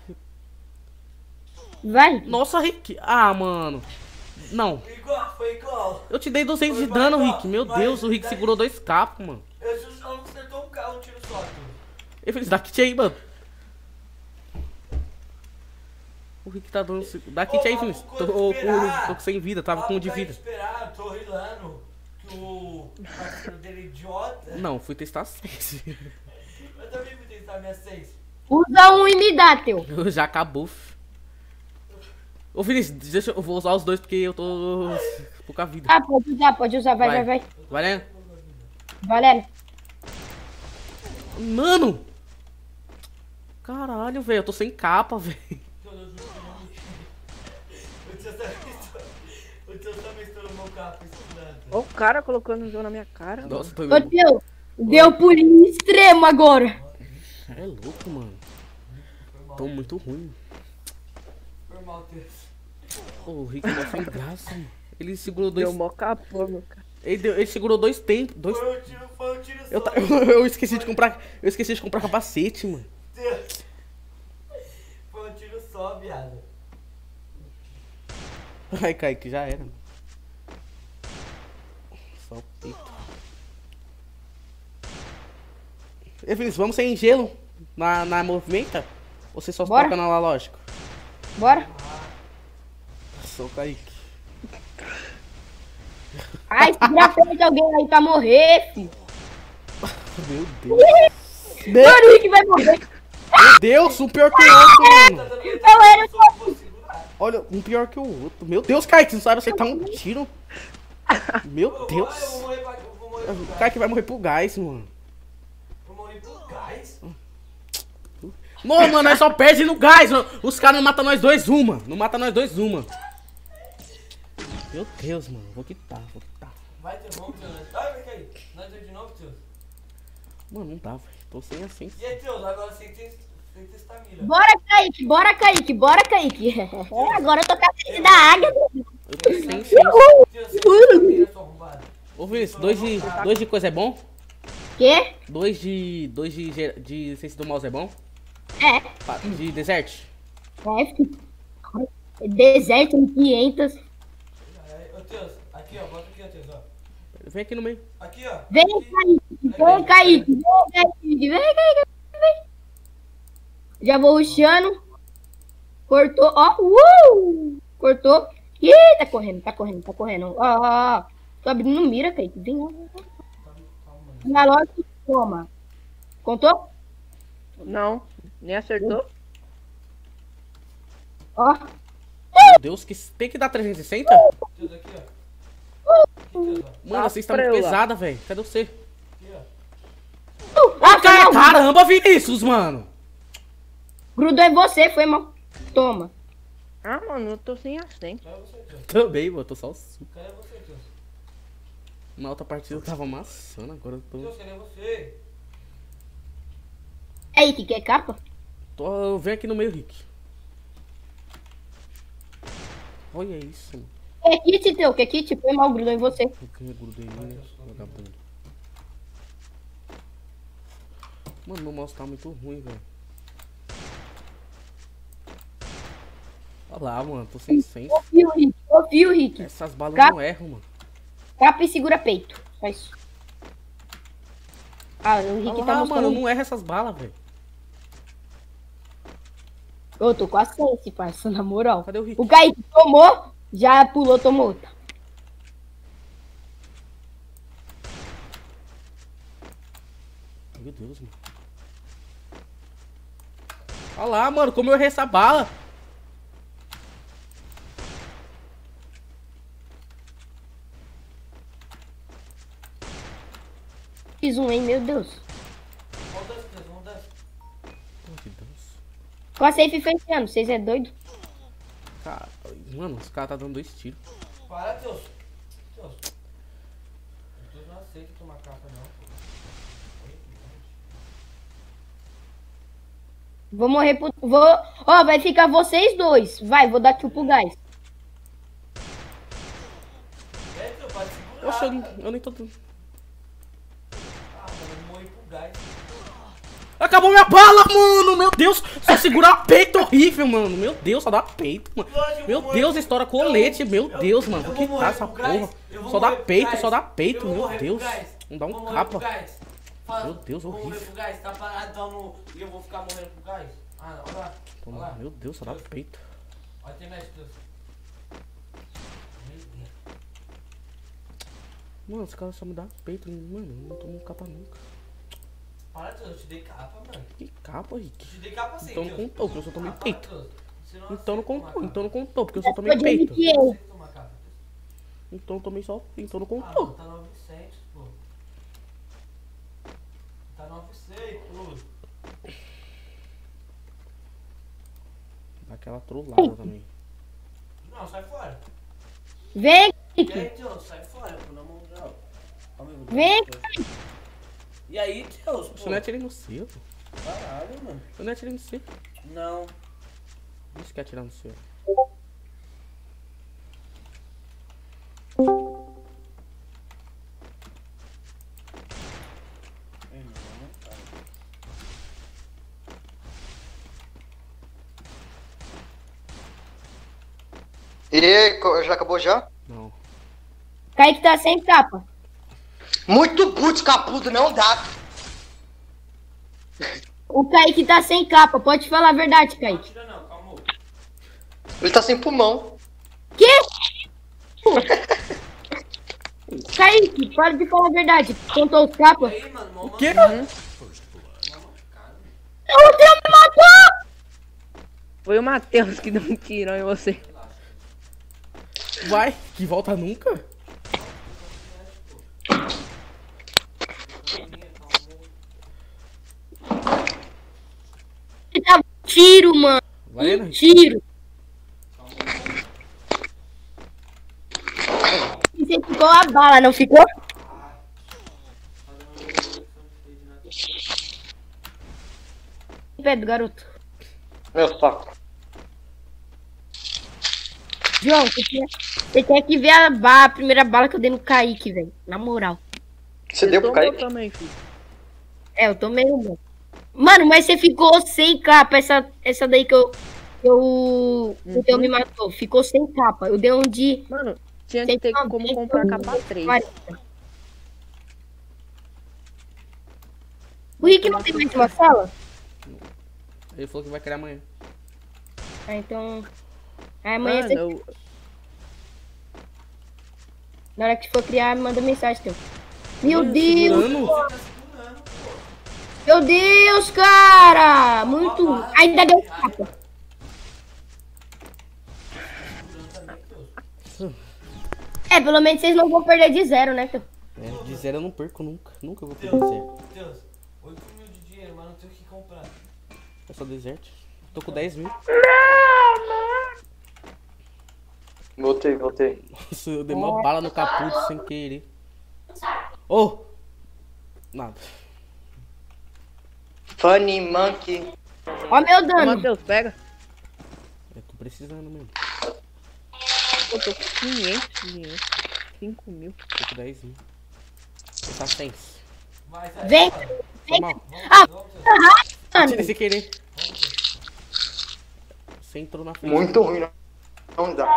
Vai. Nossa, Rick. Ah, mano. Não. Igual, foi igual. Eu te dei duzentos de Foi dano, igual, Rick. Meu mas Deus, o Rick daí- segurou dois capos, mano. Eu só não acertou um carro, um tiro só. Tu. Ele fez, dá kit aí, mano. O Rick tá dando... Dá kit aí, Ô, Vinícius. vamos Tô, tô, esperar. tô sem vida, tava com um de Vamos vida. esperar, tô rilando. Que o parceiro dele é idiota. Não, fui testar seis. Eu também vou testar minha seis. Usa um e me dá, teu. Já acabou. fi. Ô, Vinícius, deixa eu... eu vou usar os dois porque eu tô... pouca vida. Ah, pode usar, pode usar. Vai, vai, vai. Valendo? Valendo. Mano! Caralho, velho, eu tô sem capa, velho. O tio tá misturando. O tio tá misturando meu carro estudando. Ó, o cara colocando o jogo na minha cara. mano. Nossa, tô... Ô, teu. Deu pulinho extremo agora. É louco, mano. Tô muito ruim. Foi mal, Deus. Ô, o Rick tá sem graça, mano. Ele segurou dois. Deu mó capô, meu cara. Ele, deu- ele segurou dois tempos. Dois... Foi um tiro, foi um tiro só. Eu, ta- eu esqueci de comprar. Eu esqueci de comprar capacete, mano. Foi um tiro só, viado. Ai, Kaique, já era. Mano. Só o peito. Ei, Vinícius, vamos sem gelo na, na movimenta? Ou você só Bora. toca na lógico? Bora. Sou o Kaique. Ai, segura a perna de alguém aí pra morrer, filho. Meu Deus. Meu Mano, o Rick vai morrer. Deus, um pior que o outro, mano. Eu era só... Olha, um pior que o outro. Meu Deus, Kaique, você não sabe acertar um tiro. Meu Eu vou, Deus. eu vou morrer pra, eu vou morrer pro O gás. Kaique vai morrer pro gás, mano. Vou morrer pro gás. Não, mano, nós só perde no gás. Mano. Os caras não matam nós dois, uma. Não mata nós dois, uma. Meu Deus, mano. Vou quitar, vou quitar. Vai ter vamos, Teus. Ai, vai cair. Nós dois de novo, Teus. Mano, não dá, velho. Tô sem assim. E aí, Teus, agora sem ter sem ter estamina. Bora, Kaique, bora, Kaique, bora, Kaique. É, agora eu tô com a frente da águia. Eu tô sem, sem. Teus, sem ter estamina, sua arrombada. Ô, Vinícius, dois de, dois de coisa é bom? Quê? Dois de. Dois de. ger- De ciência do mouse é bom? É, Pa- De desert? é, filho. Deserto em quinhentos. Aí, ô, Teus, aqui, ó. Bota aqui, ó, Teus, ó. Vem aqui no meio. Aqui, ó. Vem, Kaique, vem, Kaique, vem, Kaique, vem, Kaique, vem. Já vou rushando. Cortou, ó, uh! Cortou. Ih, tá correndo, tá correndo, tá correndo. Ó, ó, ó. Tô abrindo mira, Kaique. Vem, ó. Na loja, toma. Contou? Não, nem acertou. Ó. Meu Deus, que tem que dar trezentos e sessenta? Teus, aqui, ó. Mano, você está pra muito eu lá. pesada, velho. Cadê você? Aqui, ó. Ah, Cara, não. caramba, Vinícius, mano. Grudou em você, foi mal. Toma. Ah, mano, eu tô sem assento. Cadê você, Teus? Também, mano. Tô só o suco. Cadê você, Teus? Na outra partida eu tava amassando, agora eu tô. Teus, cadê você? Aí, que quer capa? tô... Vem aqui no meio, Rick. Olha isso, mano. Que kit teu, que kit? Foi mal, grudou em você. Eu ganhei grudei em mim, né? Vagabundo. Mano, meu mouse tá muito ruim, velho. Olha lá, mano. Tô sem senso. Ouviu, Rick? Ouviu, Rick? Essas balas Cap- não erram, mano. Capa e segura peito. Só isso. Ah, o Rick Olha tá lá, mostrando. mano. Não erra essas balas, velho. Eu tô com a sense, parça, na moral. Cadê o Rick? O Kaique tomou, já pulou, tomou outra. Meu Deus, mano. Olha lá, mano. Como eu errei essa bala. Fiz um, hein, meu Deus. Vamos desce, Teus, vamos desce. Meu Deus. Com a safe fechando, vocês é doido? Cara, mano, os caras tá dando dois tiros. Para, Teus. Teus. Teus não aceita tomar capa, não, pô. Vou morrer pro... Vou... Ó, vai ficar vocês dois. Vai, vou dar kill pro gás. E aí, Teus, pode segurar. Oxe, eu, eu nem tô. Ah, mano, eu morri pro gás. Acabou minha bala, mano! Meu Deus! Só segurar peito horrível, mano! Meu Deus, só dá peito, mano! Meu Deus, estoura colete! Meu Deus, mano! Vou quitar essa porra! Só dá peito, só dá peito! Meu Deus! Não dá um capa! Meu Deus, Vou morrer horrível! pro gás, tá paradão no... E eu vou ficar morrendo pro gás? Ah, olha lá. Olha lá. Meu Deus, só dá peito! Olha a internet, Deus. Mano, os caras só me dão peito, mano! Eu não tomo capa nunca! Para, Deus, eu te dei capa, mano. Que capa, Rick? Eu te dei capa sim, Então não Deus. contou, porque eu só tomei Ah, para, peito! Deus. Você não Então não aceita tomar contou, capa. então não contou, porque eu só tomei Pode peito! admitir Não eu. aceita tomar capa, Deus. Então eu tomei só. Então não Ah, mano, contou! tá novecentos, pô. Tá novecentos. Dá aquela trollada também! Não, sai fora. Vem, E aí, Rick. Deus, sai fora, pô, na moral. Ó, meu Deus. Vem. E aí, Deus, pô. Eu não atirei no seu, pô! Caralho, mano. Eu não atirei no seu! Não. Isso que é atirar no seu! E aí, co- já acabou já? Não. Kaique tá sem capa. Muito boot, capudo, não dá. O Kaique tá sem capa. Pode falar a verdade, Kaique. Tira não, calma. Ele tá sem pulmão. Quê? Kaique, pode falar a verdade. Contou os capas? Aí, mano, mó O quê? O teu me matou! Foi o Matheus que deu um tirão em você. Vai, que volta nunca. Ele tava um tiro, mano. Vai, Um né? tiro. E você ficou a bala, não ficou? Pé do garoto. Meu saco. João, você tinha, você tinha que ver a, ba- a primeira bala que eu dei no Kaique, velho. Na moral. Você deu pro tomou Kaique? também, filho. É, eu tomei uma. Mano, mas você ficou sem capa. Essa, essa daí que eu. que eu o teu me matou. Ficou sem capa. Eu dei um de. Mano, tinha que ter como comprar capa três. quarenta. O Rick não tem mais uma sala? Ele falou que vai criar amanhã. Ah, então. Aí amanhã Mano, você. eu... Na hora que for criar, manda mensagem teu. Meu Deus! Segurando. Meu Deus, cara! Muito. Ainda deu capa. É, pelo menos vocês não vão perder de zero, né, teu? É, de zero eu não perco nunca. Nunca vou perder de zero. Deus, oito mil de dinheiro, mas não tenho o que comprar. É só desert. Tô com dez mil. Voltei, voltei. Nossa, eu dei uma bala no capuz sem querer. Oh! Nada. Funny Monkey. Ó, meu Ô, dano. Matheus, pega. Eu tô precisando mesmo. Eu tô com quinhentos, quinhentos, cinco mil. Tô com dez mil. Você tá sem. Vem. Foi mal. Ah, mano. Tira sem querer. Você entrou na frente. Muito ruim, não. Não dá.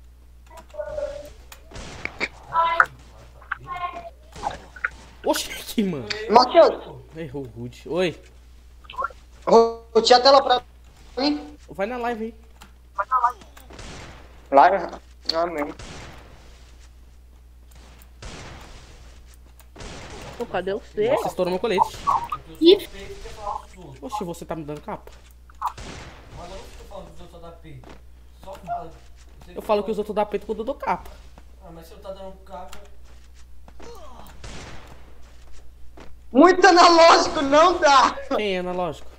Oxi, que mano. Matheus, Errou o Rude. Oi. roteia a tela pra mim. Vai na live aí. Lá, amém. Pô, cadê o C? Você estourou meu colete. Ih, Oxi, você tá me dando capa. Mas eu não fico falando dos outros da P. Só fala. Você Eu falo que os outros dá peito quando eu dou capa. Ah, mas se eu tá dando capa. Muito analógico, não dá. Quem é analógico?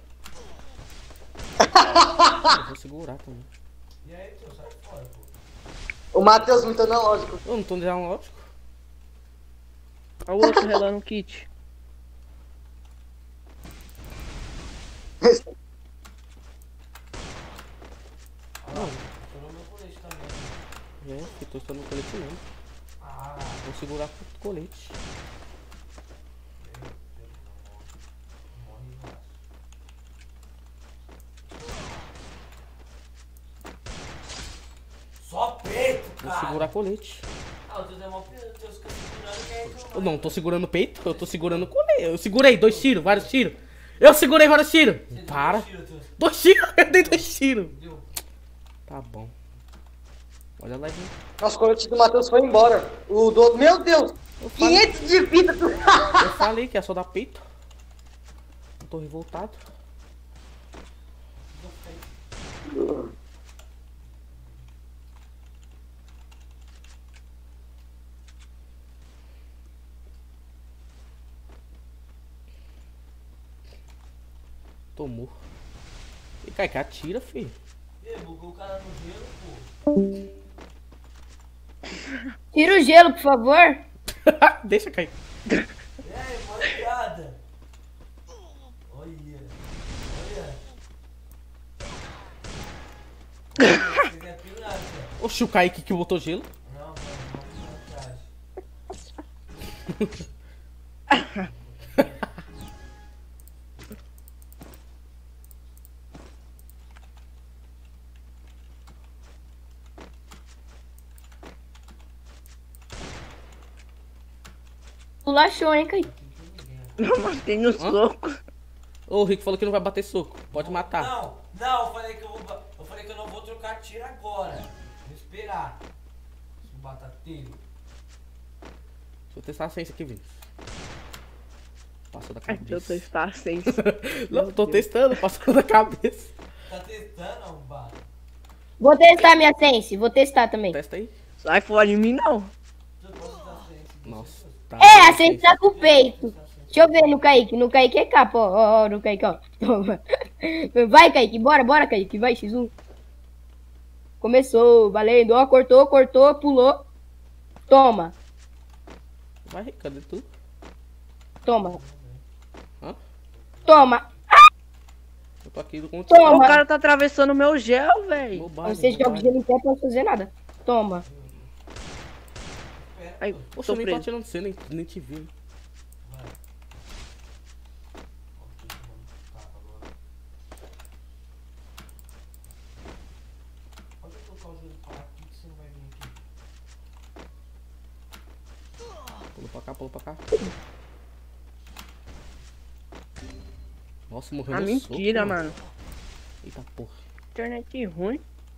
Eu vou segurar também. E aí, tio, sai fora, pô. O Matheus, muito analógico. Eu não tô de analógico. Olha o outro relando o kit. Estourou meu colete também. É, eu tô estourando o colete mesmo. Ah, Vou segurar com o colete. morre fácil. Só peito, Vou cara. segurar colete. Ah, o teu é mó peito, o teu fica segurando que é isso. Eu não tô segurando o peito, eu tô segurando o colete. Eu segurei dois tiros, vários tiros. Eu segurei vários tiros. Para. Dois tiros, eu dei dois tiros. Deu. Tá bom. Olha lá, gente. Nossa, o colete do Matheus foi embora. O do... Meu Deus. Eu falei, quinhentos de vida. Tu... eu falei que é só dar peito. Eu tô revoltado. Tomou. E cai, que atira, filho. Ih, bugou o cara no gelo, pô. tira o gelo, por favor. Deixa cair. E aí, boa piada. Olha. Olha. Você é pirata. Oxi, o Kaique que botou gelo. Não, mano, não fiz maquiagem. esculachou, hein, Kaique? Eu matei no soco. Ô, o Rico falou que não vai bater soco. Pode matar. Não, não, eu falei que eu vou. ba- Eu falei que eu não vou trocar tiro agora. Vou esperar. Esse batateiro. Deixa eu testar a ciência aqui, Vinícius. Passou da Ai, eu tô cabeça. está seis. Não, tô testando, passou da cabeça. Tá testando, arrombado? Vou testar minha sense, vou testar também. Testa aí. Sai fora de mim, não. Eu posso testar sem esse. Nossa. Tá É, a sense tá com o peito. Deixa eu ver no Kaique. No Kaique é capa, ó. Ó, ó, no Kaique, ó. Toma. Vai, Kaique. Bora, bora, Kaique. Vai, xis um. Começou, valendo. Ó, cortou, cortou, pulou. Toma, Vai, Rico, cadê tu? toma. Hã? Toma. Eu tô aqui do controle. Toma. O cara tá atravessando o meu gel, velho. Bobagem, Você joga bobagem. gelo em pé pra não fazer nada. Toma. Ai, Poxa, tô eu nem tô preso. atirando você, nem, nem te vi. Pode colocar o joelho pra aqui que você não vai vir aqui. Pula pra cá, pula pra cá. Nossa, morreu Ah, no mentira, soco, mano. Eita porra. Internet ruim.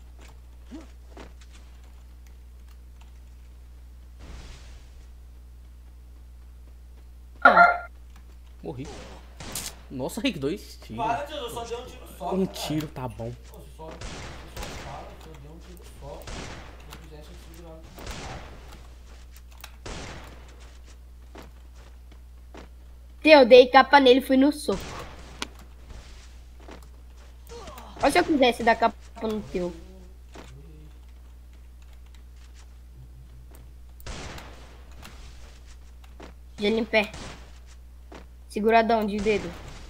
Morri. Nossa, Rick, dois tiros. Para, tio, eu só dei um tiro só. Um cara. tiro tá bom. Pô, você só, você só fala, eu só dei um tiro só. Se eu quisesse, eu segurava com o cara. Eu dei capa nele e fui no soco. Olha se eu quisesse dar capa no teu. Gelo em pé. Seguradão de dedo.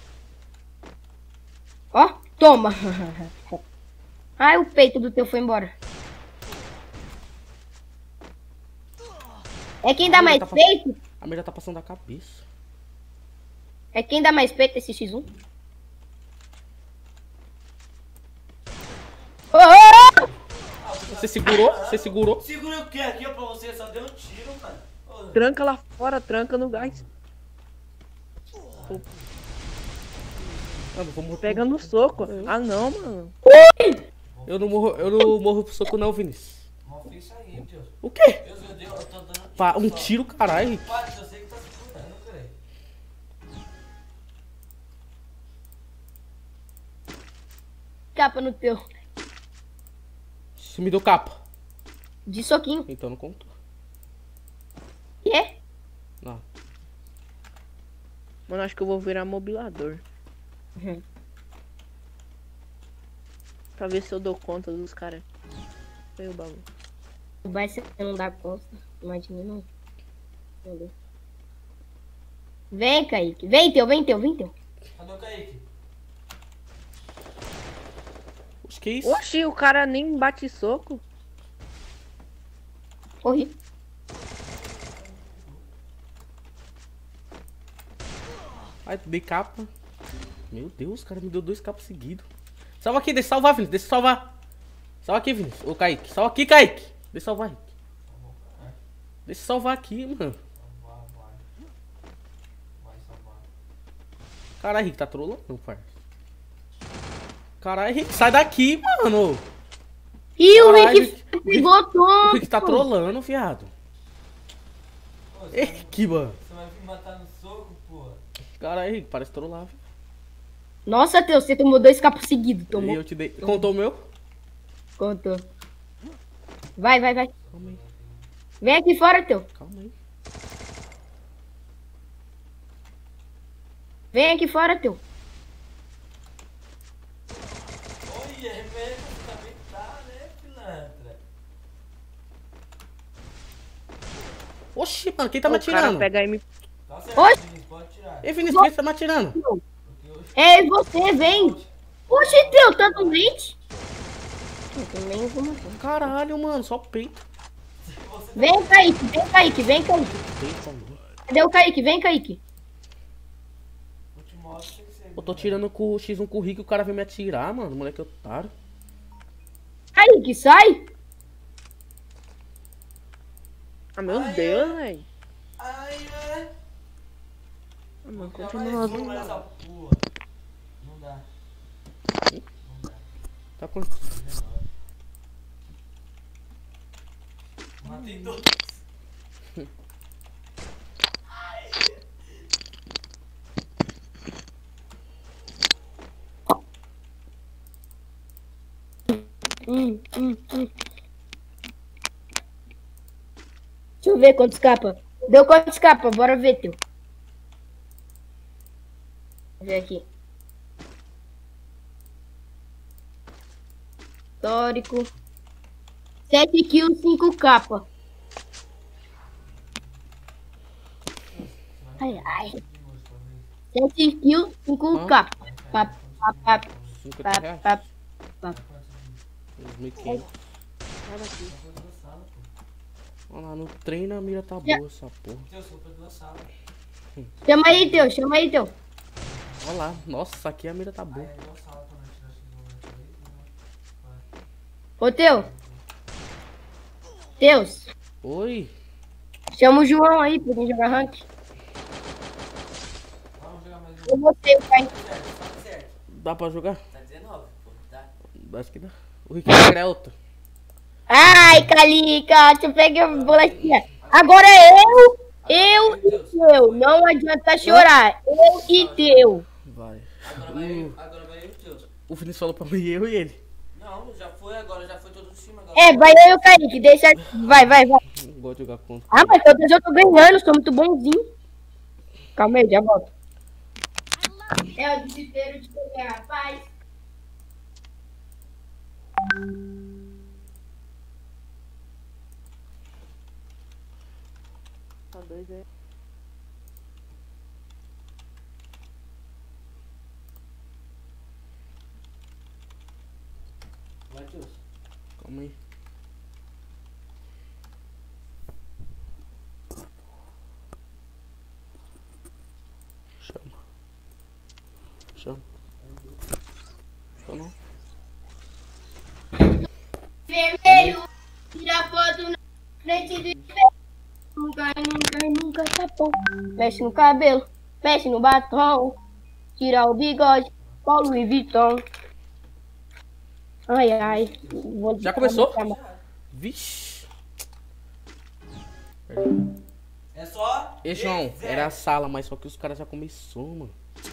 Ó, toma. Ai, o peito do teu foi embora. É quem dá Ah, mais tá fa- peito? A mira tá passando da cabeça. É quem dá mais peito esse xis um? Oh! Você segurou? Você segurou? Segura o que aqui, ó, pra você? Só deu um tiro, mano. Ô, Tranca lá fora, tranca no gás. Mano, eu vou morrer. Pega no soco. Ah, não, mano. Eu não morro, eu não morro pro soco não, Vinícius. mal fez isso aí, tio. O quê? Deus, meu Deus, eu tô dando um Pa- um só. tiro, caralho, Rick. Para, eu sei que tá segurando, cara. Capa no teu. Você me deu capa. De soquinho. Então não contou. E é? Não. Mano, acho que eu vou virar mobilador. Uhum. Pra ver se eu dou conta dos caras. Foi o bagulho. Vai ser não dar conta. Imagina não. Entendeu? Vem, Kaique. Vem, teu, vem, teu, vem, teu. Cadê o Kaique? Oxe, que isso? Oxi, o cara nem bate soco. Corri. Ai, dei capa. Meu Deus, o cara me deu dois capas seguidos. Salva aqui, deixa eu salvar, Vinícius. Deixa eu salvar. Salva aqui, Vinícius. Ô, Kaique. Salva aqui, Kaique. Deixa eu salvar, Rick. Deixa eu salvar aqui, mano. Vai, vai. Vai salvar. Caralho, Rick, tá trolando, parça. Caralho, Rick, sai daqui, mano. Ih, o Caralho, Rick Rick- pegou O todo. Rick tá trolando, viado. Ô, você, Ei, vai, que, mano. você vai vir matar no soco, pô. Caralho, Rick, parece trollar, viu? Nossa, teu, você tomou dois capos seguidos. E Tomou. eu te dei. Contou o meu? Contou. Vai, vai, vai. Calma aí, Vem aqui fora, teu. calma aí. Vem aqui fora, teu. Olha, é mesmo, você também tá, né, pilantra? Oxi, mano, quem tá me o cara atirando? pega aí e me... Tá certo, Oi? Vinícius, pode tirar. Ei, Vinícius, quem tá me atirando? Porque eu É você, vem. Oxe, teu, tá doente? Eu também vou matar. Caralho, mano, só peito. Vem, Kaique, vem, Kaique, vem, Kaique. Peito, mano. Cadê o Kaique? Vem, Kaique. último modo tem que ser. Eu tô tirando com o X um com o Rick e o cara vem me atirar, mano. Moleque otário. Kaique, sai. Ah, meu Ai, Deus, velho. Ai, é. Não, Dá continua. mais uma nessa porra. Não dá. Não dá. Tá com. Matei dois. Hum, hum, hum. Deixa eu ver quantos capa. Deu quantos capa? Bora ver, teu. Vou ver aqui. Histórico. sete kills, cinco capa. Ai, ai. sete kills, cinco Hã? capa. Pá, pá, pá, cinquenta pá, reais? pá, pá. dois mil e quinhentos. Sai daqui. Olha lá, no treino a mira tá Já. boa essa porra. Deus, eu perdi a sala. Chama aí, teu. Chama aí, teu. Olha lá, nossa, aqui a mira tá boa. É igual sala quando a gente tira X um, né? Ô, teu. Teus. Oi, Chama o João aí pra gente jogar rank. Vamos jogar mais um. Eu vou ser o pai. Certo, tá certo. dá pra jogar? Tá dezenove, pô, tá? Acho que dá. O Ricardo é outro. Ai, Calica, tu pega a bolachinha. Agora eu, eu e teu. Não adianta chorar. Eu e teu. Vai. Agora vai eu, agora vai eu e o Deus. O Vinícius falou pra mim, eu e ele. Não, já foi agora, já foi todo de cima agora. É, vai eu e o Kaique. Deixa. Vai, vai, vai. Não gosto de jogar contra. Ah, mas todas eu tô ganhando. Sou muito bonzinho. Calma aí, já volto. É o desespero de qualquer rapaz. Tá dois aí. Vai, Deus. Calma aí. Chama. Chama. Chama. Vermelho. Tira foto na frente do espelho. Nunca, nunca, nunca tá bom. Mexe no cabelo. Mexe no batom. Tira o bigode. Paulo Louis Vuitton. Ai, ai. Vou Já começou? vou- Vixe. É só. Ei, João, deserto. era a sala, mas só que os caras já começou, mano.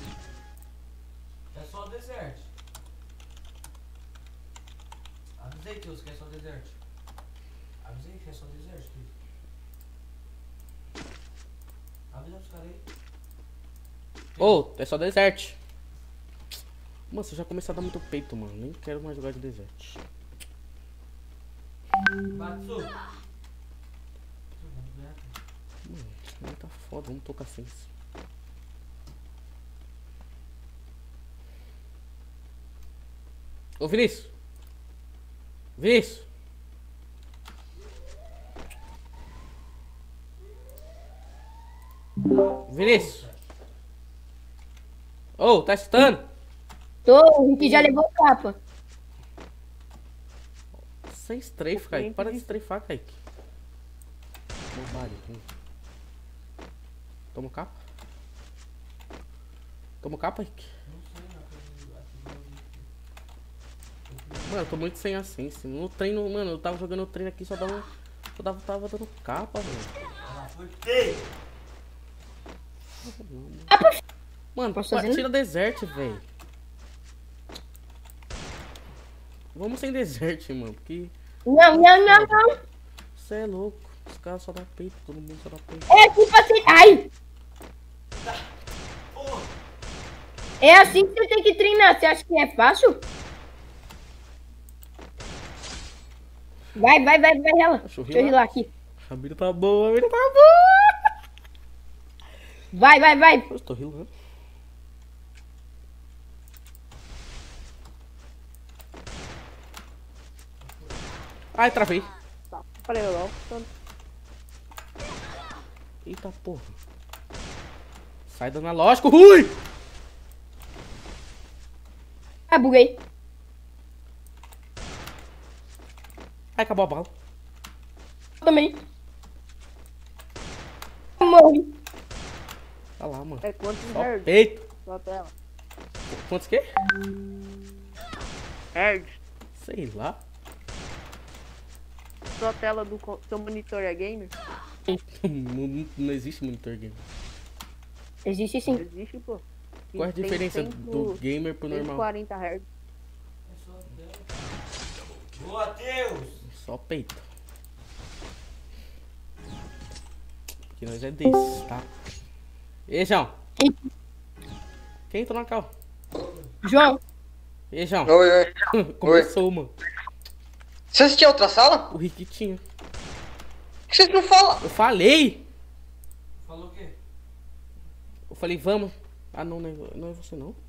É só desert. Avisei, Deus, que é só desert. Avisei que é só desert, filho. Avisa os caras aí. Ô, é só desert. Mano, você já começou a dar muito peito, mano. Nem quero mais jogar de desert. Batsu. Mano, tá foda, vamos tocar sem isso. Ô, Vinícius. Vinícius. Vinícius. Ô, tá escutando? Tô, o Rick já levou capa. Sem strafe, Kaique. Para de strafar, Kaique. Bobagem. hum. Toma capa. Toma capa, Kaique. Mano, eu tô muito sem assistência. No treino, mano, eu tava jogando o treino aqui, só dava. Só dava, tava dando capa, velho. Mano, Posso pa- fazer? tira desert, velho. Vamos sem desert, mano, porque Não, não, não, não. você é louco. Os caras só dá peito, todo mundo só dá peito. É tipo assim. Ai! É assim que você tem que treinar. Você acha que é fácil? Vai, vai, vai, vai, ela. Deixa eu Deixa eu rilar. rilar aqui. A mira tá boa, a mira tá boa. Vai, vai, vai. Eu tô rilando. Ai, travei. Falei, ó. Tô- Eita porra. Sai do analógico, Rui! Ah, buguei. Ai, acabou a bala. Eu também. Eu morri. Tá lá, mano. É quantos Só hertz? peito. Sua tela. Quantos que? Hertz. Sei lá. Sua tela do co- seu monitor é gamer? não, não existe monitor game. Existe sim. Existe, pô. E Qual é a tem diferença cem do gamer pro cento e normal? quarenta hertz. Ô, Matheus! Só peito. Que nós é desse, tá? E aí, João? Quem entrou na cal? João, E aí, João? Oi, oi. Começou, mano. Você assistiu outra sala? O Rick tinha. Por que vocês não falam? Eu falei! Falou o quê? Eu falei, vamos. Ah, não, não é, não é você, não.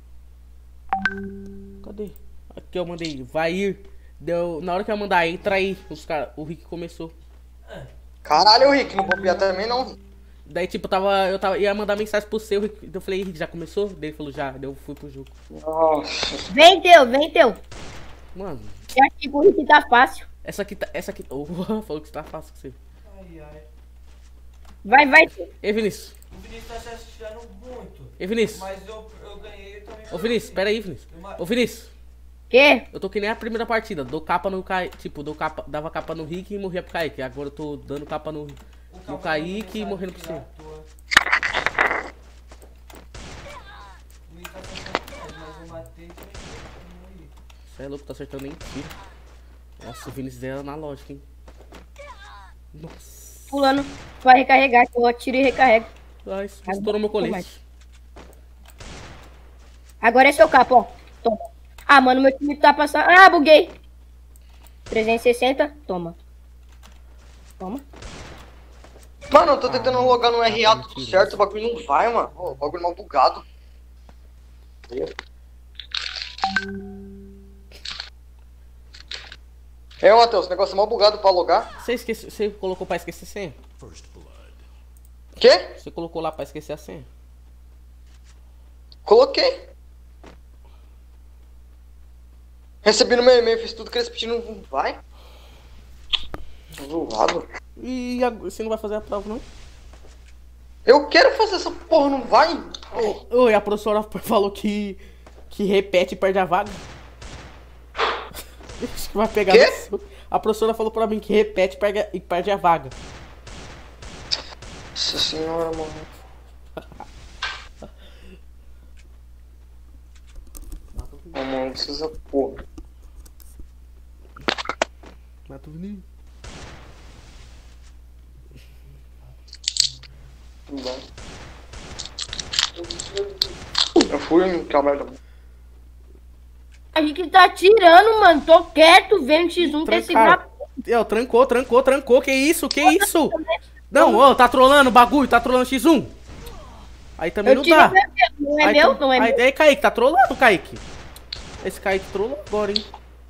Cadê? Aqui eu mandei, vai ir. Deu, na hora que eu mandar, entra aí. Os cara, o Rick começou. Caralho, Rick, não bobear também não. Daí, tipo, tava, eu tava, ia mandar mensagem pro seu, Rick, eu falei, Rick, já começou? Daí ele falou, já. Daí eu fui pro jogo. Nossa. vem teu, vem teu. Mano, Eu acho que o Rick tá fácil. essa aqui tá, essa aqui... Oh, falou que tá fácil com você. Ai, ai. Vai, vai. Teu. Ei, Vinícius. O Vinícius tá se assustando muito. Ei, Vinícius. Mas eu, eu ganhei também. Ô, Vinícius, pera aí, Vinícius. Uma- Ô, Vinícius. Quê? Eu tô que nem a primeira partida. Dou capa no Kaique. Tipo, dou capa, dava capa no Rick e morria pro Kaique. Agora eu tô dando capa no, o no Cabo Kaique e mandou morrendo pro mensagem você. aqui à toa. O Rick tá acertando, mas eu matei também. Eu morri. Você é louco, tá acertando nem tiro. Nossa, o Vinícius é analógico, hein? Nossa. Pulando. Vai recarregar, que eu atiro e recarrego. Ai, estourou meu colete. Agora é seu capo, ó. Toma. Ah, mano, meu time tá passando. Ah, buguei. trezentos e sessenta, toma. Toma. Mano, eu tô tentando logar no R A tá tudo certo, o bagulho não vai, mano. Ô, o bagulho mal bugado. É, Matheus, o negócio é mal bugado pra logar. Você, esquece, você colocou pra esquecer a senha? Quê? Você colocou lá pra esquecer a senha? Coloquei. Recebi no meu e-mail, fiz tudo que eles pediram, não vai. Zoado. E a- você não vai fazer a prova, não? Eu quero fazer essa porra, não vai? Oi, a professora falou que, que repete e perde a vaga. Acho que vai pegar. Quê? Isso. A professora falou pra mim que repete e perde, e perde a vaga. Nossa senhora, mano. Não, mano, precisa porra. Mata o Vinícius. Tudo bom. Eu fui, que merda. A gente tá tirando, mano. Tô quieto vendo X um ter Trancaram. segurado. Eu, trancou, trancou, trancou. Que isso, que isso? Não, ó, tá trolando o bagulho, tá trolando X um. Aí também Eu não tirei, dá. não é meu, não é Aí, meu, tam- não é aí, meu. aí, Kaique, tá trolando, Kaique. Esse Kaique trollou agora, hein?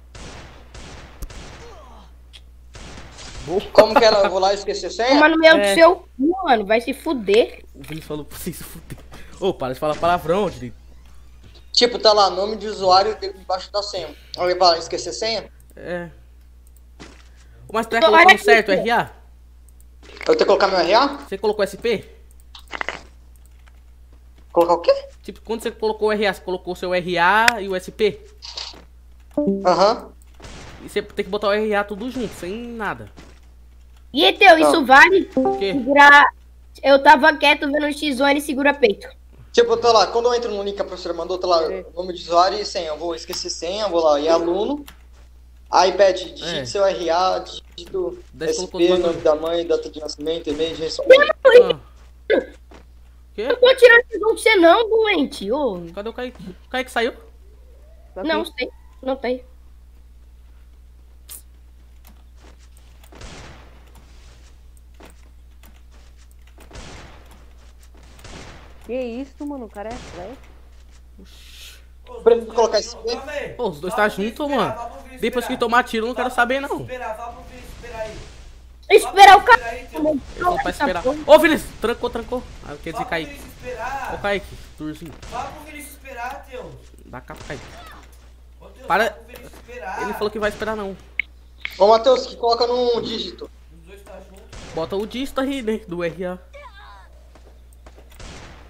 Boa. Como que era? Eu vou lá esquecer a senha? Mas no meu É. do seu cu, mano. Vai se fuder. O Vinícius falou pra vocês se fuder. Ô, para de falar palavrão, direito. Tipo, tá lá, nome de usuário embaixo da senha. Aí ele fala, esquecer senha? É. Mas tá Então, colocando olha aqui, certo o pô. R A? Eu tenho que colocar meu R A? Você colocou S P? Colocar o quê? Tipo, quando você colocou o R A, você colocou o seu R A e o S P? Aham. E você tem que botar o R A tudo junto, sem nada. E é teu, isso vale O quê? segurar. Eu tava quieto vendo o X um, ele segura peito. Tipo, eu tô lá, quando eu entro no link que a professora mandou, tá lá, nome de usuário e senha. Eu vou esquecer senha, eu vou lá, e aluno. Aí pede, digite É. seu R A, digito Daí S colocou P, duas nome vezes. da mãe, data de nascimento, e-mail, gênero. Ah. Quê? Eu tô tirando X um de você não, doente. Ô, Cadê o Kaique? O Kaique saiu? Tá não aqui. sei, não tem. Que isso, mano? O cara é flash. Preciso colocar esse P? Calma aí. Pô, os dois Fala tá pro Vinícius junto, esperar, mano. fala pro Vinícius Depois que esperar. tomar tiro, eu não quero Fala pro saber, Vinícius não. Esperar, fala pro Vinícius esperar aí. Esperar o cara. Espera aí, teu. Só pra esperar. Ô, Vinícius, trancou, trancou. Ah, quer dizer, Fala pro Kaique. Vinícius esperar. Ô, Kaique, turzinho. Fala pro Vinícius esperar, teu. Dá capa, Kaique. Ô, teu, Para- fala pro Vinícius esperar. Ele falou que vai esperar, não. Ô, Matheus, que coloca num dígito. Os dois tá junto. Bota o dígito aí, né, do R A.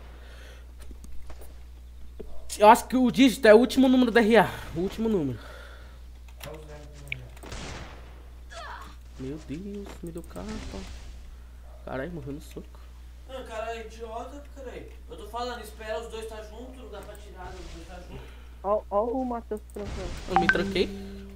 Eu acho que o dígito é o último número da R A. O último número. Meu Deus, me deu capa. Caralho, morreu no soco. Não, cara, é idiota, caralho. Eu tô falando, espera os dois tá junto, não dá pra tirar, os dois tá junto. Ó, ó o Matheus trancando. Eu me tranquei.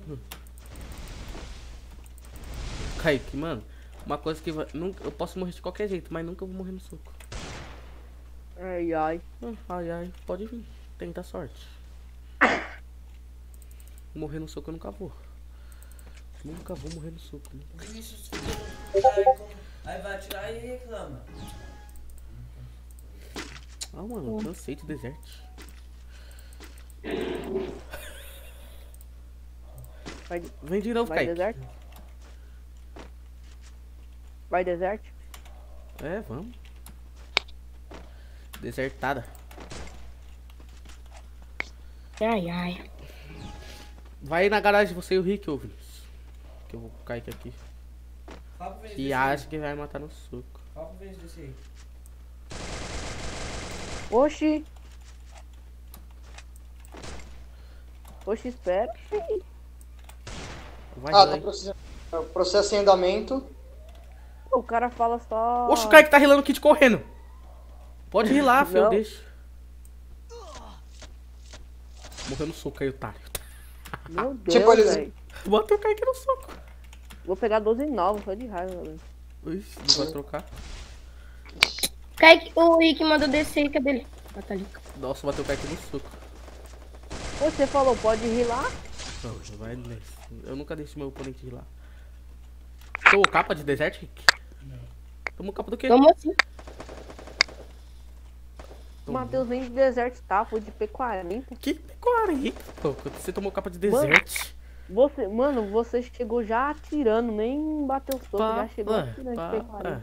Kaique, mano. Uma coisa que vai, nunca, eu posso morrer de qualquer jeito, mas nunca vou morrer no soco. Ai, ai. Ah, Ai, ai, pode vir. Tenta a sorte. Morrer no soco eu nunca vou. Nunca vou morrer no soco. Nunca. Vinícius fica. Caralho, como- Aí vai atirar e reclama. Ah, mano, eu cansei de deserto. Vai, Vem de novo, vai Kaique. deserto? Vai deserto? É, vamos. Desertada. Ai, ai. Vai na garagem você e o Rick, ô Vinícius. Que eu vou com o Kaique aqui. Fala pro Vinícius Que descer acha aí. que vai matar no soco. Fala pro Vinícius descer aí. Oxi. Oxi, espera. Vai, Ah, vai. tá processando. Processo em andamento. O cara fala só. Oxe, o Kaique tá rilando o kit correndo. Pode rilar, filho, Não. deixa. Morreu no soco aí, otário. Meu Deus, Tipo, eles- velho. Bota o Kaique no soco. Vou pegar doze novos, só de raiva, velho. Ixi, não vai trocar. Kaique, o Rick mandou descer, cadê ele? Ah, tá ali. Nossa, bateu o Kaique no soco. Você falou, pode rir lá? Não, vai nesse. Eu nunca deixo meu oponente rilar. Tomou capa de deserto, Rick? Não. Tomou capa do quê? Tomou sim. O Tomou. Matheus vem de deserto, tá? Foi de P quarenta. Que pecuária, Rick? Pô, você tomou capa de deserto. Você, mano, você chegou já atirando, nem bateu o soco, já chegou Pá, atirando pá, de P quarenta. pá.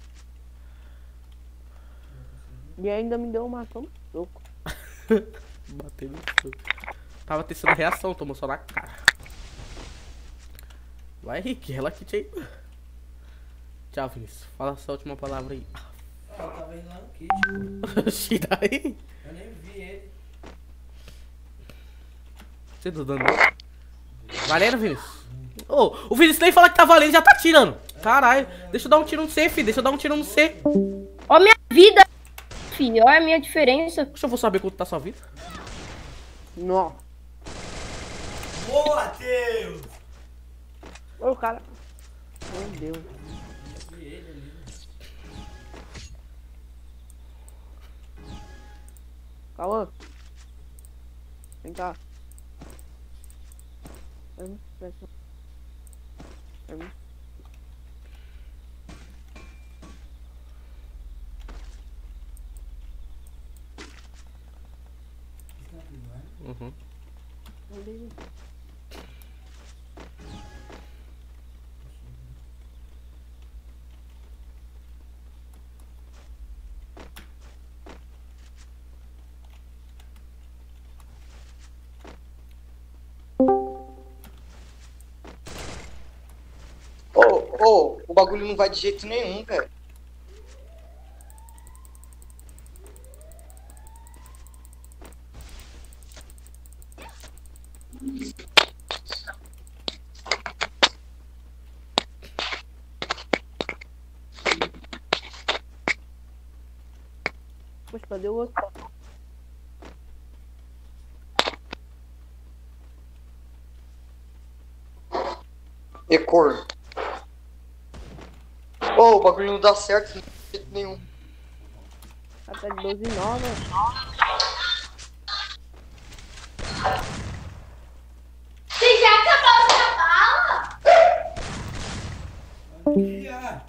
E ainda me deu uma toma de soco. Bateu no soco. Tava testando a reação, tomou só na cara. Vai, Rick, ela kit aí. Tchau, Vinícius. Fala sua última palavra aí. Ah, eu tava indo lá no kit. Oxi, daí? Eu nem vi ele. Você tá dando? Valendo, Vinícius? Ô, o Vinícius nem fala que tá valendo e já tá tirando. Caralho, deixa eu dar um tiro no C, filho. Deixa eu dar um tiro no C. Ó minha vida, filho. Olha a minha diferença. Deixa eu vou saber quanto tá sua vida. Nó. Boa, Deus! Ô, cara. Meu Deus. Vi ele ali. Calma. Vem cá. Vem, vem, vem. Vem. Uhum. Vem. Ô, ô, o bagulho não vai de jeito nenhum, velho. Poxa, cadê o outro? E cor. Ô, o bagulho não dá certo de jeito nenhum. Até de doze e nove. Você já acabou essa bala? Aqui, ah.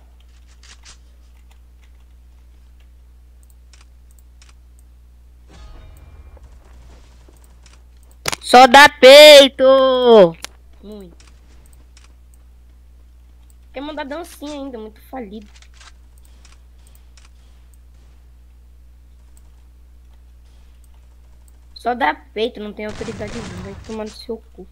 Só dá peito. Muito. Quer mandar dancinha ainda, muito falido. Só dá peito, não tem autoridade nenhuma. Vai tomar no seu cu.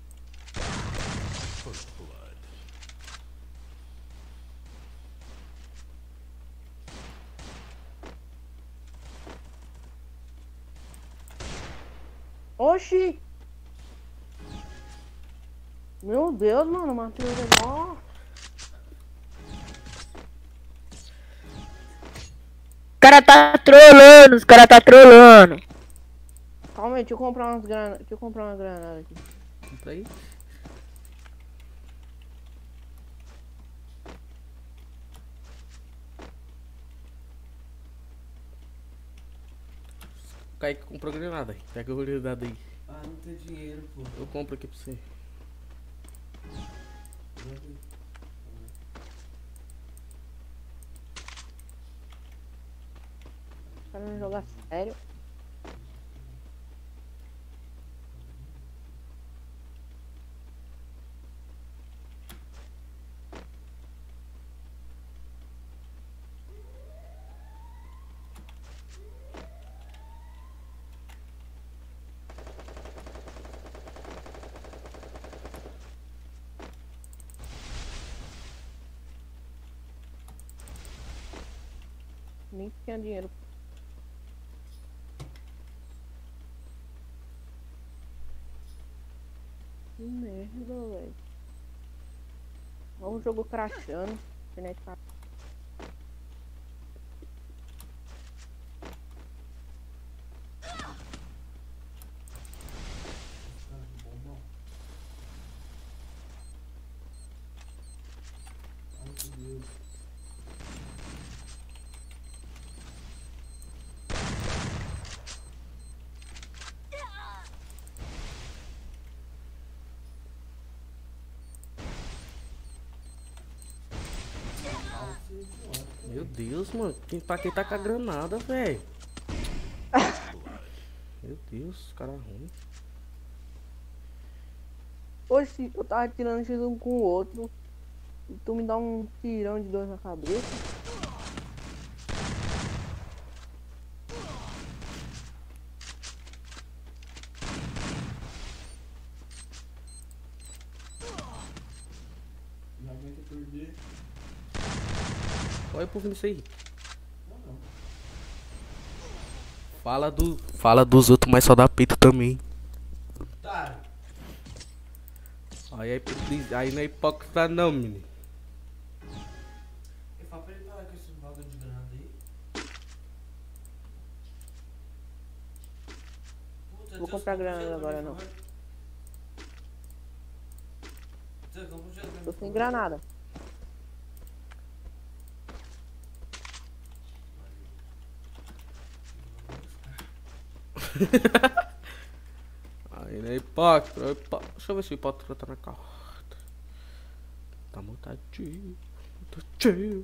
Oxi! Meu Deus, mano, o Matheus é mó. Os cara tá trolando, os cara tá trolando. Calma aí, deixa eu comprar umas granadas. Deixa eu comprar umas granadas aqui. Compra aí. O Kaique comprou granada aí. Pega a granada aí. Ah, não tem dinheiro, pô. Eu compro aqui pra você. Pra não jogar sério. Nem tinha dinheiro. Que merda, velho. Olha o jogo crashando. Internet tá. Meu Deus, mano. Quem, pra quem tá com a granada, velho? Meu Deus, cara ruim. Oxi, eu tava tirando X um com o outro. E tu me dá um tirão de dois na cabeça. Não aguenta perder. Olha o povo nisso aí. Fala do. Fala dos outros, mas só dá peito também. Tá. Aí, aí, aí não é hipócrita não, menino. Eu falo pra ele parar com esse bagulho de granada aí. Puta, Vou Deus, comprar compra granada gelo pra agora mim, não. por favor. Deus, compra gelo pra mim, Tô por sem favor. granada. Aí não é hipócrita. é hipó- Deixa eu ver se o hipócrita tá na carta. Tá montadinho. Montadinho.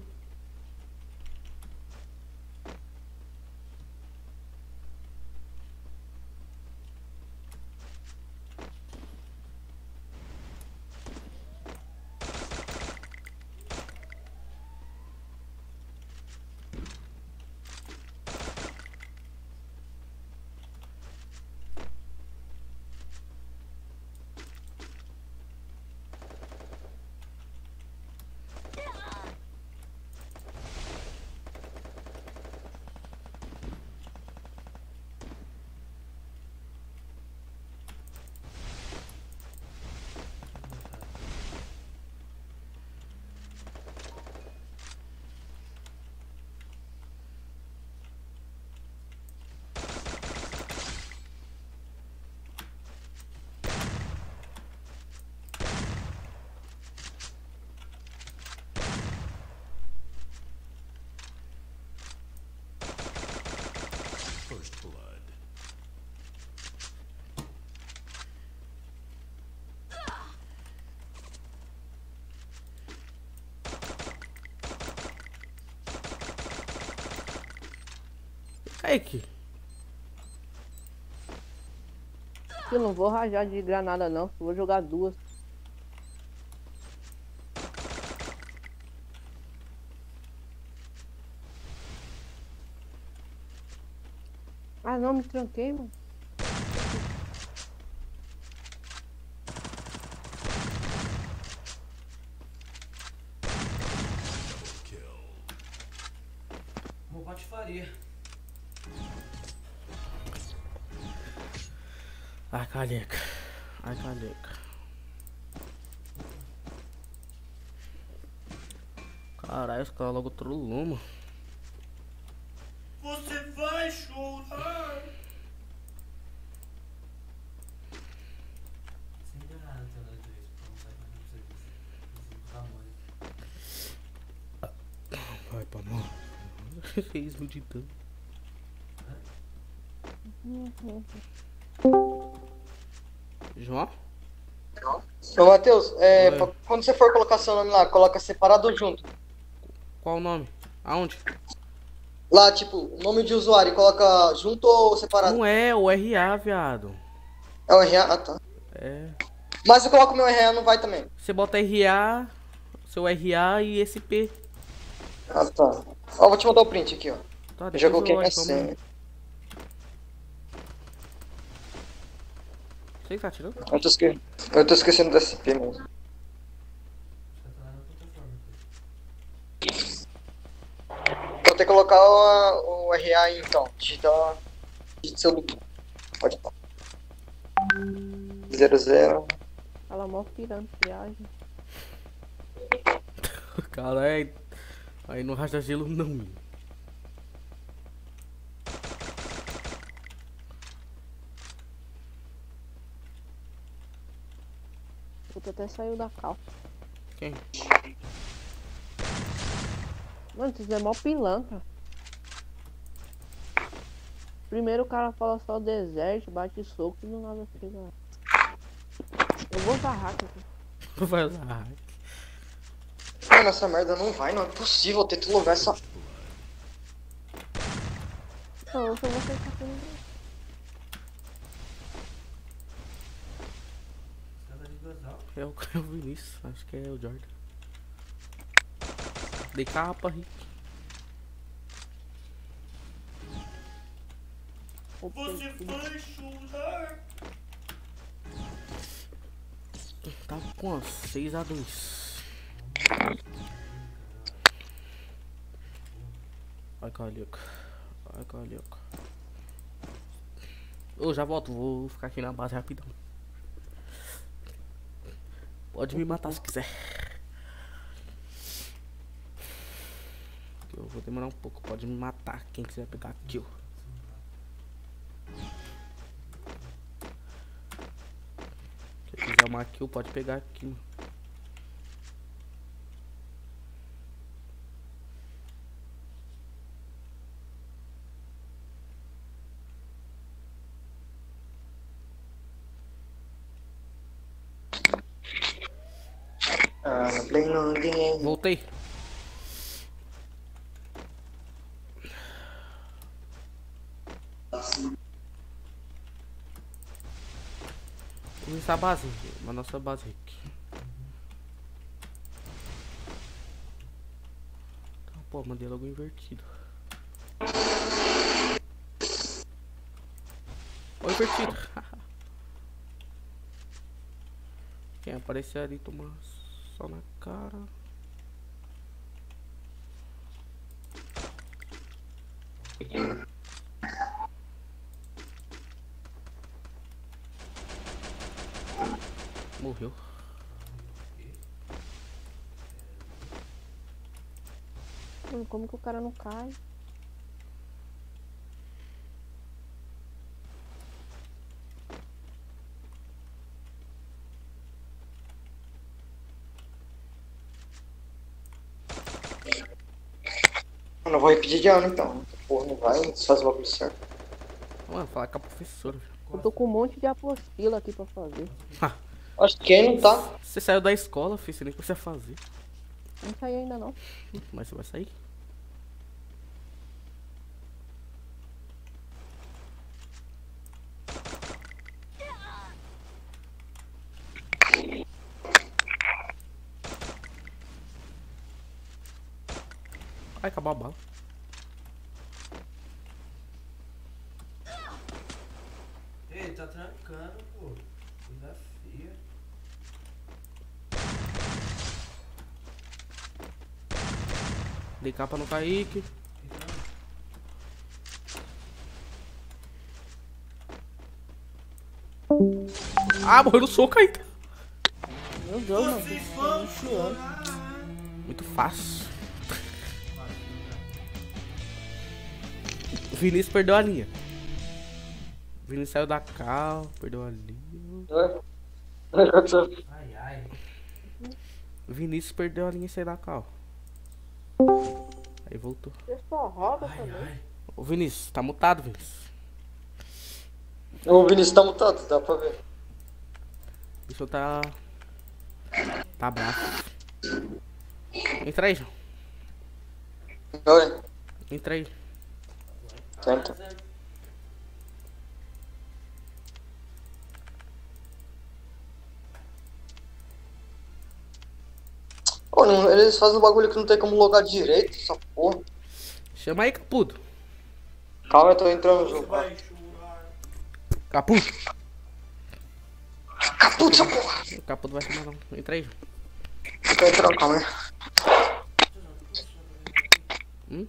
First blood. Kaique. Eu não vou rajar de granada não. Vou jogar duas. Ah não, me tranquei, mano. Uma patifaria. Ai, careca. Ai, careca. Caralho, os caras logo trollou, mano. Você vai chorar. Sem enganar no teu dois, pra não sair mais pra você. Tamanho. Vai pra mão. Fez muito de dano. João? Ô, Matheus, é, Oi. pra- quando você for colocar seu nome lá, coloca separado ou junto? Qual o nome? Aonde? Lá, tipo, nome de usuário, coloca junto ou separado? Não é o R A, viado. É o R A? Ah, tá. É. Mas se eu coloco meu R A, não vai também. Você bota R A, seu R A e S P. Ah, tá. Ó, vou te mandar o print aqui, ó. Tá, Eu já depois coloquei eu minha acho, senha. vamos- Você que tá tirando? Eu tô, esque... eu tô esquecendo do S P mesmo. Vou ter que colocar o, o R A aí, então. Digita, digita seu login. Pode estar. Zero, zero. Ela mó pirando, viagem. Caralho. Aí no rasta gelo não. Puta, até saiu da calça. Quem? Mano, isso é mó pilantra. Primeiro o cara fala só deserto, bate soco e do nada chega. Eu vou usar hack aqui. Vai usar hack. Mano, essa merda não vai, não é possível ter que logar essa. Não, eu só vou tentar fazer. É o, é o Vinícius, acho que é o Jordan. Dei capa, Rick. Você vai chorar. Tá com seis a dois. Vai, Calico. Vai, Calico. Eu já volto, vou ficar aqui na base rapidão. Pode me matar se quiser. Eu vou demorar um pouco, pode me matar quem quiser pegar kill. Quem quiser uma kill pode pegar aqui, mano. Ah, não play no game. Voltei. Vamos essa base, a nossa base aqui. Tá, pô, mandei logo invertido. Ó, invertido. Quem aparecer ali toma só na cara. Morreu. Mano, como que o cara não cai? Eu não vou repetir de ano então. Porra, não vai, não faz o bagulho certo. Mano, falar com a professora. Eu tô com um monte de apostila aqui pra fazer. Acho que quem não tá. Você saiu da escola, filho, você nem precisa fazer. Não saí ainda não. Mas você vai sair. Vai acabar a bala. Ei, tá trancando, pô. Desafia. Dei capa no Kaique. Ah, morreu no soco ainda. Meu Deus, mano. Vocês estão iniciando. Muito fácil. O Vinícius perdeu a linha. O Vinícius saiu da cal, perdeu a linha. Ai, ai. O Vinícius perdeu a linha e saiu da cal. Aí voltou. Vocês só roubam Ai, também. ai. Ô Vinícius, tá mutado, Vinícius. O Vinícius tá mutado, dá pra ver. O bicho tá. Tá bravo. Entra aí, João. Olha, Entra aí. tenta. Ô, não, eles fazem um bagulho que não tem como logar direito, essa porra. Chama aí, Capudo. Calma, eu tô entrando no jogo. Capudo. Caputa essa porra. O Capudo vai chamar não. Entra aí, João. Eu tô entrando, calma aí. Hum?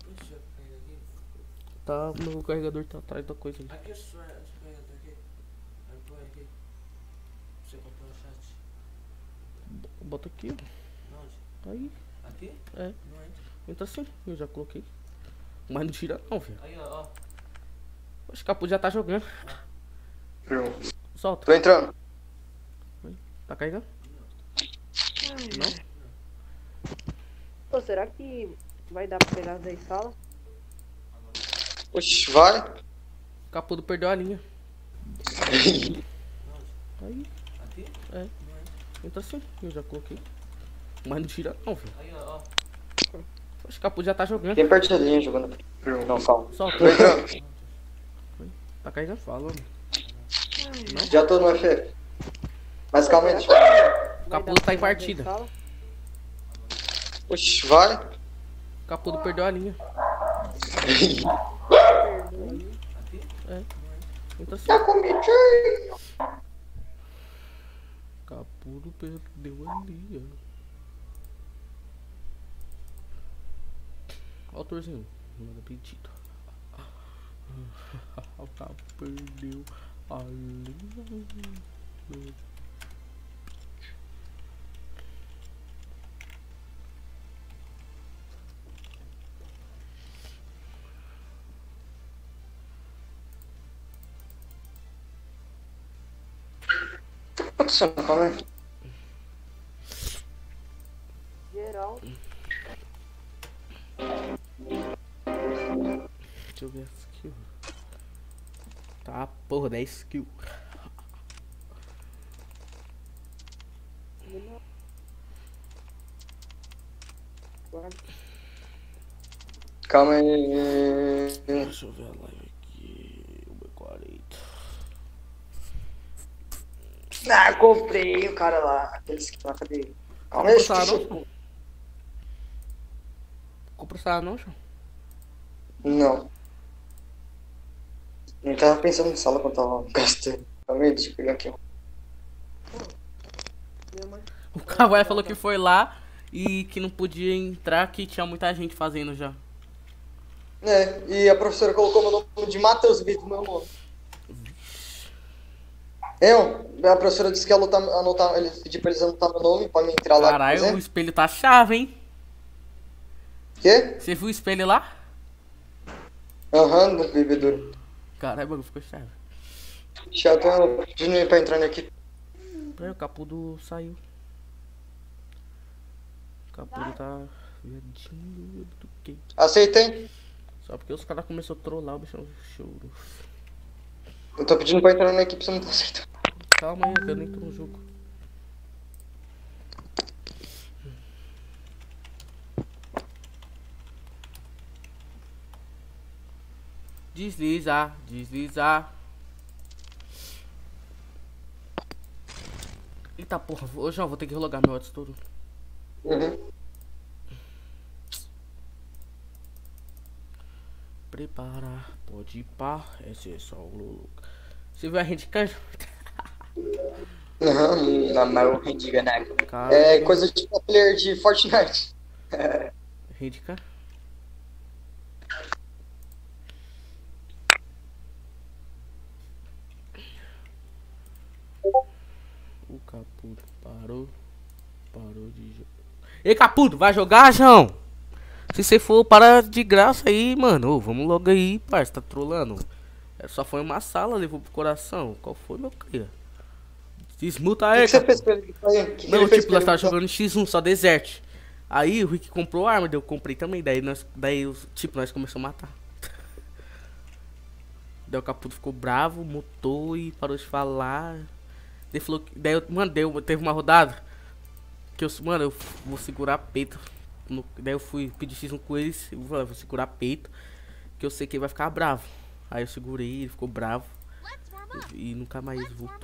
Tá no carregador, tá atrás da coisa ali. Aqui, senhor. Deixa eu pegar aqui. Aí, põe aqui. Você comprou o chat. Bota aqui, ó. Onde? Aí. Aqui? É. Não entra. Entra assim. Eu já coloquei. Mas não tira não, velho. Aí, ó, ó. Oxe, o Capudo já tá jogando. Solta. Tô entrando. Tá carregando? Pô, será que vai dar pra pegar as dez salas? Oxi, vai. O Capudo perdeu a linha. Aí. Aqui? É. Entra assim. Eu já coloquei. Mas não tira não, velho. Aí, ó, ó. Oxe, o Capudo já tá jogando. Tem perto da linha jogando. Não, calma. Solta. Tô entrando. Tá carregando, fala, mano. Já tô no F F. Mas calma aí, deixa eu... O Capudo tá em partida. Oxi, vai. O Capudo perdeu a linha. É. Entra assim. Tá comigo. Capudo perdeu a linha. Ó o torzinho. Manda pedido. O Capudo perdeu a linha. Acontecendo, calma aí. Geral. Deixa eu ver as skills. Tá, porra, dez kills. Calma aí. Deixa eu ver a live aqui. O B quarenta. Ah, comprei o cara lá. Aqueles que lá, cadê ele? Calma aí, Comprou deixa essa eu... não? Comprou essa não, João? Não. Nem tava pensando em sala quando tava gastando. Calma aí, deixa eu pegar aqui, ó. O Kawaii falou que foi lá e que não podia entrar, que tinha muita gente fazendo já. É, e a professora colocou meu nome de Matheus em vez do meu nome. Eu, a professora disse que ia anotar, anotar, ele pediu pra eles anotar meu nome pra mim entrar lá. Caralho, o Caralho, espelho tá chave, hein? Quê? Você viu o espelho lá? Aham, no bebedouro. Caralho, o bagulho ficou chave. Chato, eu pedindo pra entrar aqui. Aí o Capudo saiu. O Capudo tá viadinho do que? Aceitei. Só porque os caras começaram a trollar o bichão choro. Eu tô pedindo pra entrar na equipe, você não tá aceitando. Calma aí, eu nem tô no jogo. Deslizar, deslizar. Eita porra, ô João, vou ter que relogar meu odds todo. Uhum. Preparar, pode ir pá, esse é só o Lulu. Você viu a gente canja? Aham, na maior rendiga, né? Cara, É coisa de player de Fortnite. Rendica. Caputo parou. Parou de jogar. Ei, Caputo, vai jogar, João? Se você for, para de graça aí, mano. Ô, vamos logo aí, parça. Tá trolando. É, só foi uma sala, levou pro coração. Qual foi, meu cria? Desmuta O aí, que, que você Caputo. fez pra ele? O que que Não, ele fez tipo, pra nós ele? tava jogando X um, só desert. Aí o Rick comprou arma, daí eu comprei também. Daí nós, daí, os- tipo, nós começamos a matar. Daí o Caputo ficou bravo, mutou e parou de falar. Daí falou que. Daí, eu- mano, deu, teve uma rodada que eu, mano, eu f- vou segurar peito. No- daí eu fui pedir X um com eles. Eu falei, vou segurar peito. Que eu sei que ele vai ficar bravo. Aí eu segurei, ele ficou bravo. E, e nunca mais voltou.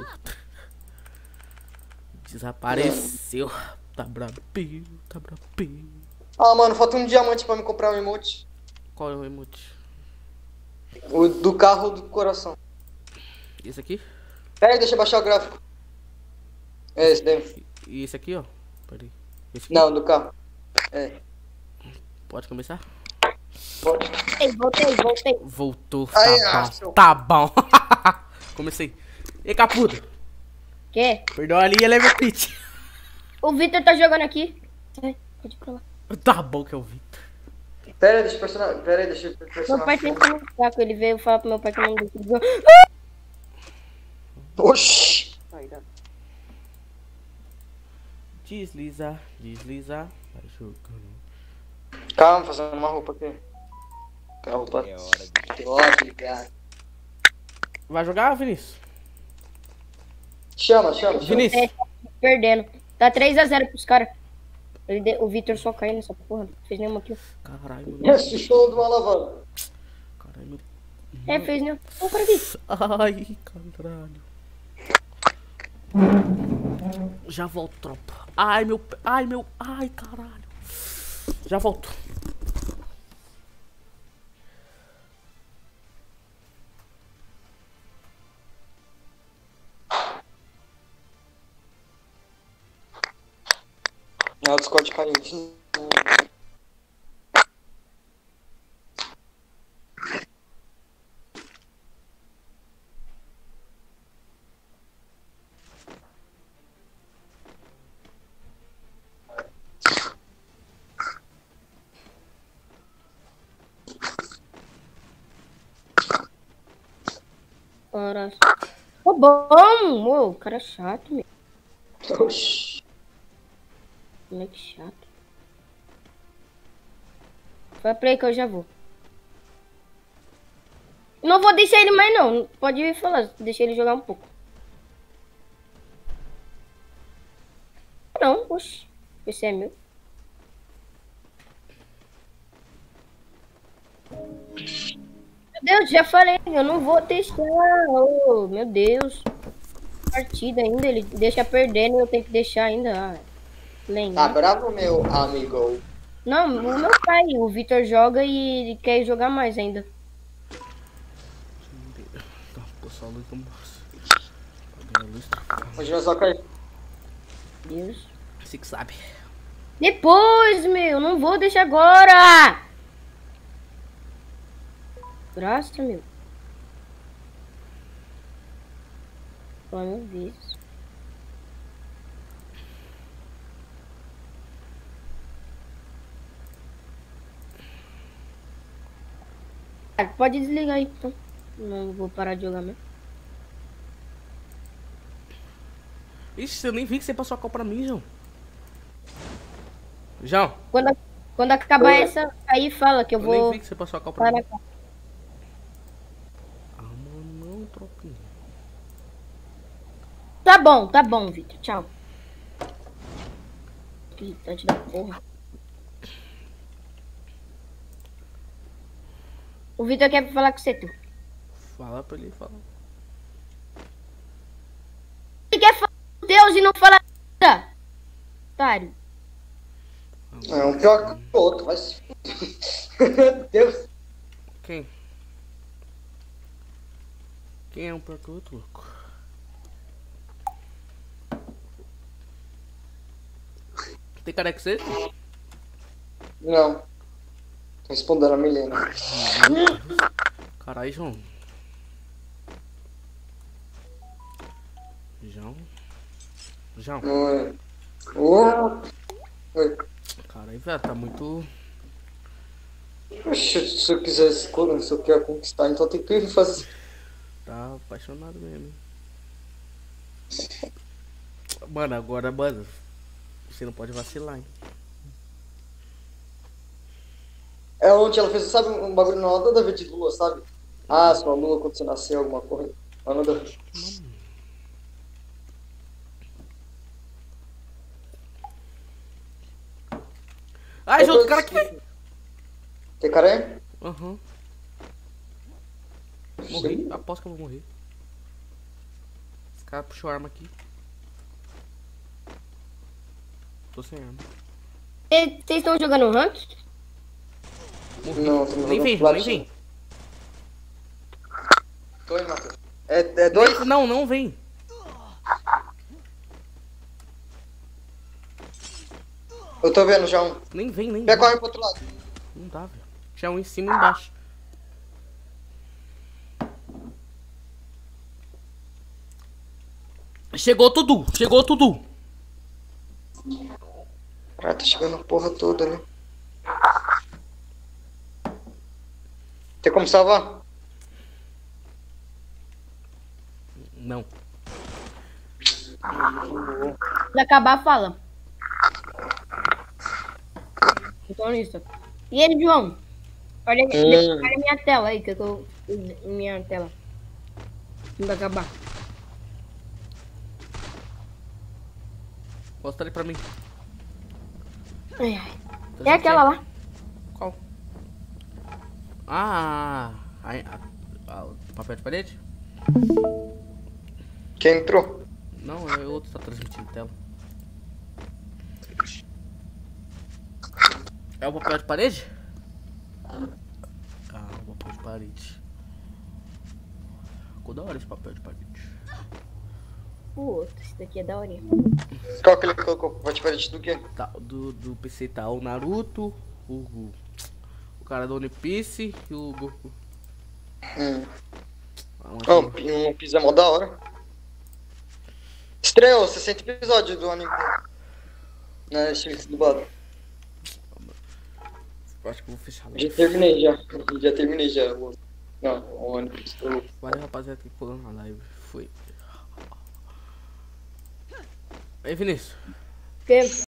Desapareceu. Tá brabinho, tá brabinho. Ah, mano, falta um diamante pra me comprar um emote. Qual é o emote? O do carro do coração. Esse aqui? Pera aí, deixa eu baixar o gráfico. É esse daí. E esse aqui, ó. Peraí. Esse aqui? Não, do carro. É, Pode começar? pode. Ei, voltei, voltei. Voltou. Aí, Tá acho. bom. Tá bom. Comecei. Ei, Caputo. Quê? Perdão ali, ele é meu pitch. O Vitor tá jogando aqui. Sai, pode ir pra lá. Tá bom que eu vi. Pera aí, deixa eu pressionar. Pera aí, deixa eu Meu pressionar. pai tem que no saco. Ele veio falar pro meu pai que eu não deixo ele jogar. Oxi. Deslizar, deslizar. Vai jogando. Calma, fazendo uma roupa aqui. A roupa. É hora de Obrigado. Vai jogar, Vinícius? Chama, chama, chama. Vinícius. É, perdendo. Tá três a zero pros caras. Ele de- O Vitor só caiu nessa porra. Não fez nenhuma kill. Caralho, meu. Esse show de uma alavanca. Caralho, meu. É, fez nenhuma. Ô, cara aqui. Ai, caralho. Já volto, tropa. Ai, meu. pé- Ai, meu. Ai, caralho. Já volto. Ah, o Discord caiu de novo. Cara. Ô, bom! Ô, o cara é chato, meu. Oxi. Moleque chato. Vai pra aí que eu já vou. Não vou deixar ele mais, não. Pode ir falar. Deixa ele jogar um pouco. Não, oxi. Esse é meu. Meu Deus, já falei. Eu não vou deixar. Oh, meu Deus. Partida ainda. Ele deixa perdendo e eu tenho que deixar ainda. Ah, lembra? Tá bravo, meu amigo? Não, o meu pai, o Vitor joga e ele quer jogar mais ainda. Tá, pô, só a luz, vamos. Apagar a luz. Hoje nós vamos cair. Deus. Você que sabe. Depois, meu, não vou deixar agora. Graça, meu. Só uma vez. Ah, pode desligar aí, então. Não vou parar de jogar mesmo. Ixi, eu nem vi que você passou a copa pra mim, João. João, Quando, quando acabar essa, aí fala que eu eu vou nem vi que você passou a copa pra parar. mim. Ah, mano, não, tropinha. Tá bom, tá bom, Vitor. Tchau. Que irritante da porra. O Vitor quer falar com você, tu. Fala pra ele, fala. Ele quer falar com Deus e não fala nada. Otário. É um pior que o outro, vai se Meu Deus. Quem? Quem é um pior que o outro, louco? Tem cara que você? Não. Tô respondendo a Milena. Caralho, João. João. João. Oi. Ô. Oi. Caralho, velho, tá muito. Oxe, se eu quiser escolher, se eu quero conquistar, então tem que fazer. Tá apaixonado mesmo. Mano, agora, mano. Você não pode vacilar, hein? É onde ela fez, sabe, um bagulho na nada a ver de lua, sabe? Ah, sua lua quando você nasceu, alguma coisa. Mas nada a ver. Ai, já outro cara aqui. Tem cara aí? Aham. Morri. Aposto que eu vou morrer. Esse cara puxou a arma aqui. Tô sem arma. Vocês estão jogando rank? Não, tô Nem vem, nem vem. Tô indo, Matheus. É, é dois? Não, não vem. Eu tô vendo já um. Nem vem, nem Pega, vem. corre pro outro lado. Não dá, velho. Tinha um em cima e embaixo. Chegou tudo, chegou tudo. Ah, tá chegando a porra toda, né? Tem como salvar? Não. Se acabar, fala. Então isso. E ele, João? Olha, Hum. olha minha tela aí, que eu tô. Minha tela. Não vai acabar. Mostra ele pra mim. Ai, ai. Tá É aquela lá. Qual? Ah, a, a, a, o papel de parede? Quem entrou? Não, é outro que tá transmitindo tela. É o papel de parede? Ah, o papel de parede. Ficou da hora esse papel de parede. O outro, esse daqui é da hora. Qual que ele colocou? Pode parede do quê? Tá, do, do P C tá o Naruto, o, o, o cara do One Piece e o Goku. Hum. Ah, um Oh, aqui. um piso é mó da hora. Estreou sessenta episódios do anime. Na Netflix do Bado. Eu acho que eu vou fechar lá. Já terminei já. Já terminei já. Não, o ônibus. Eu... Valeu, rapaziada, que colou na live. Fui. Ei, Vinícius. Que?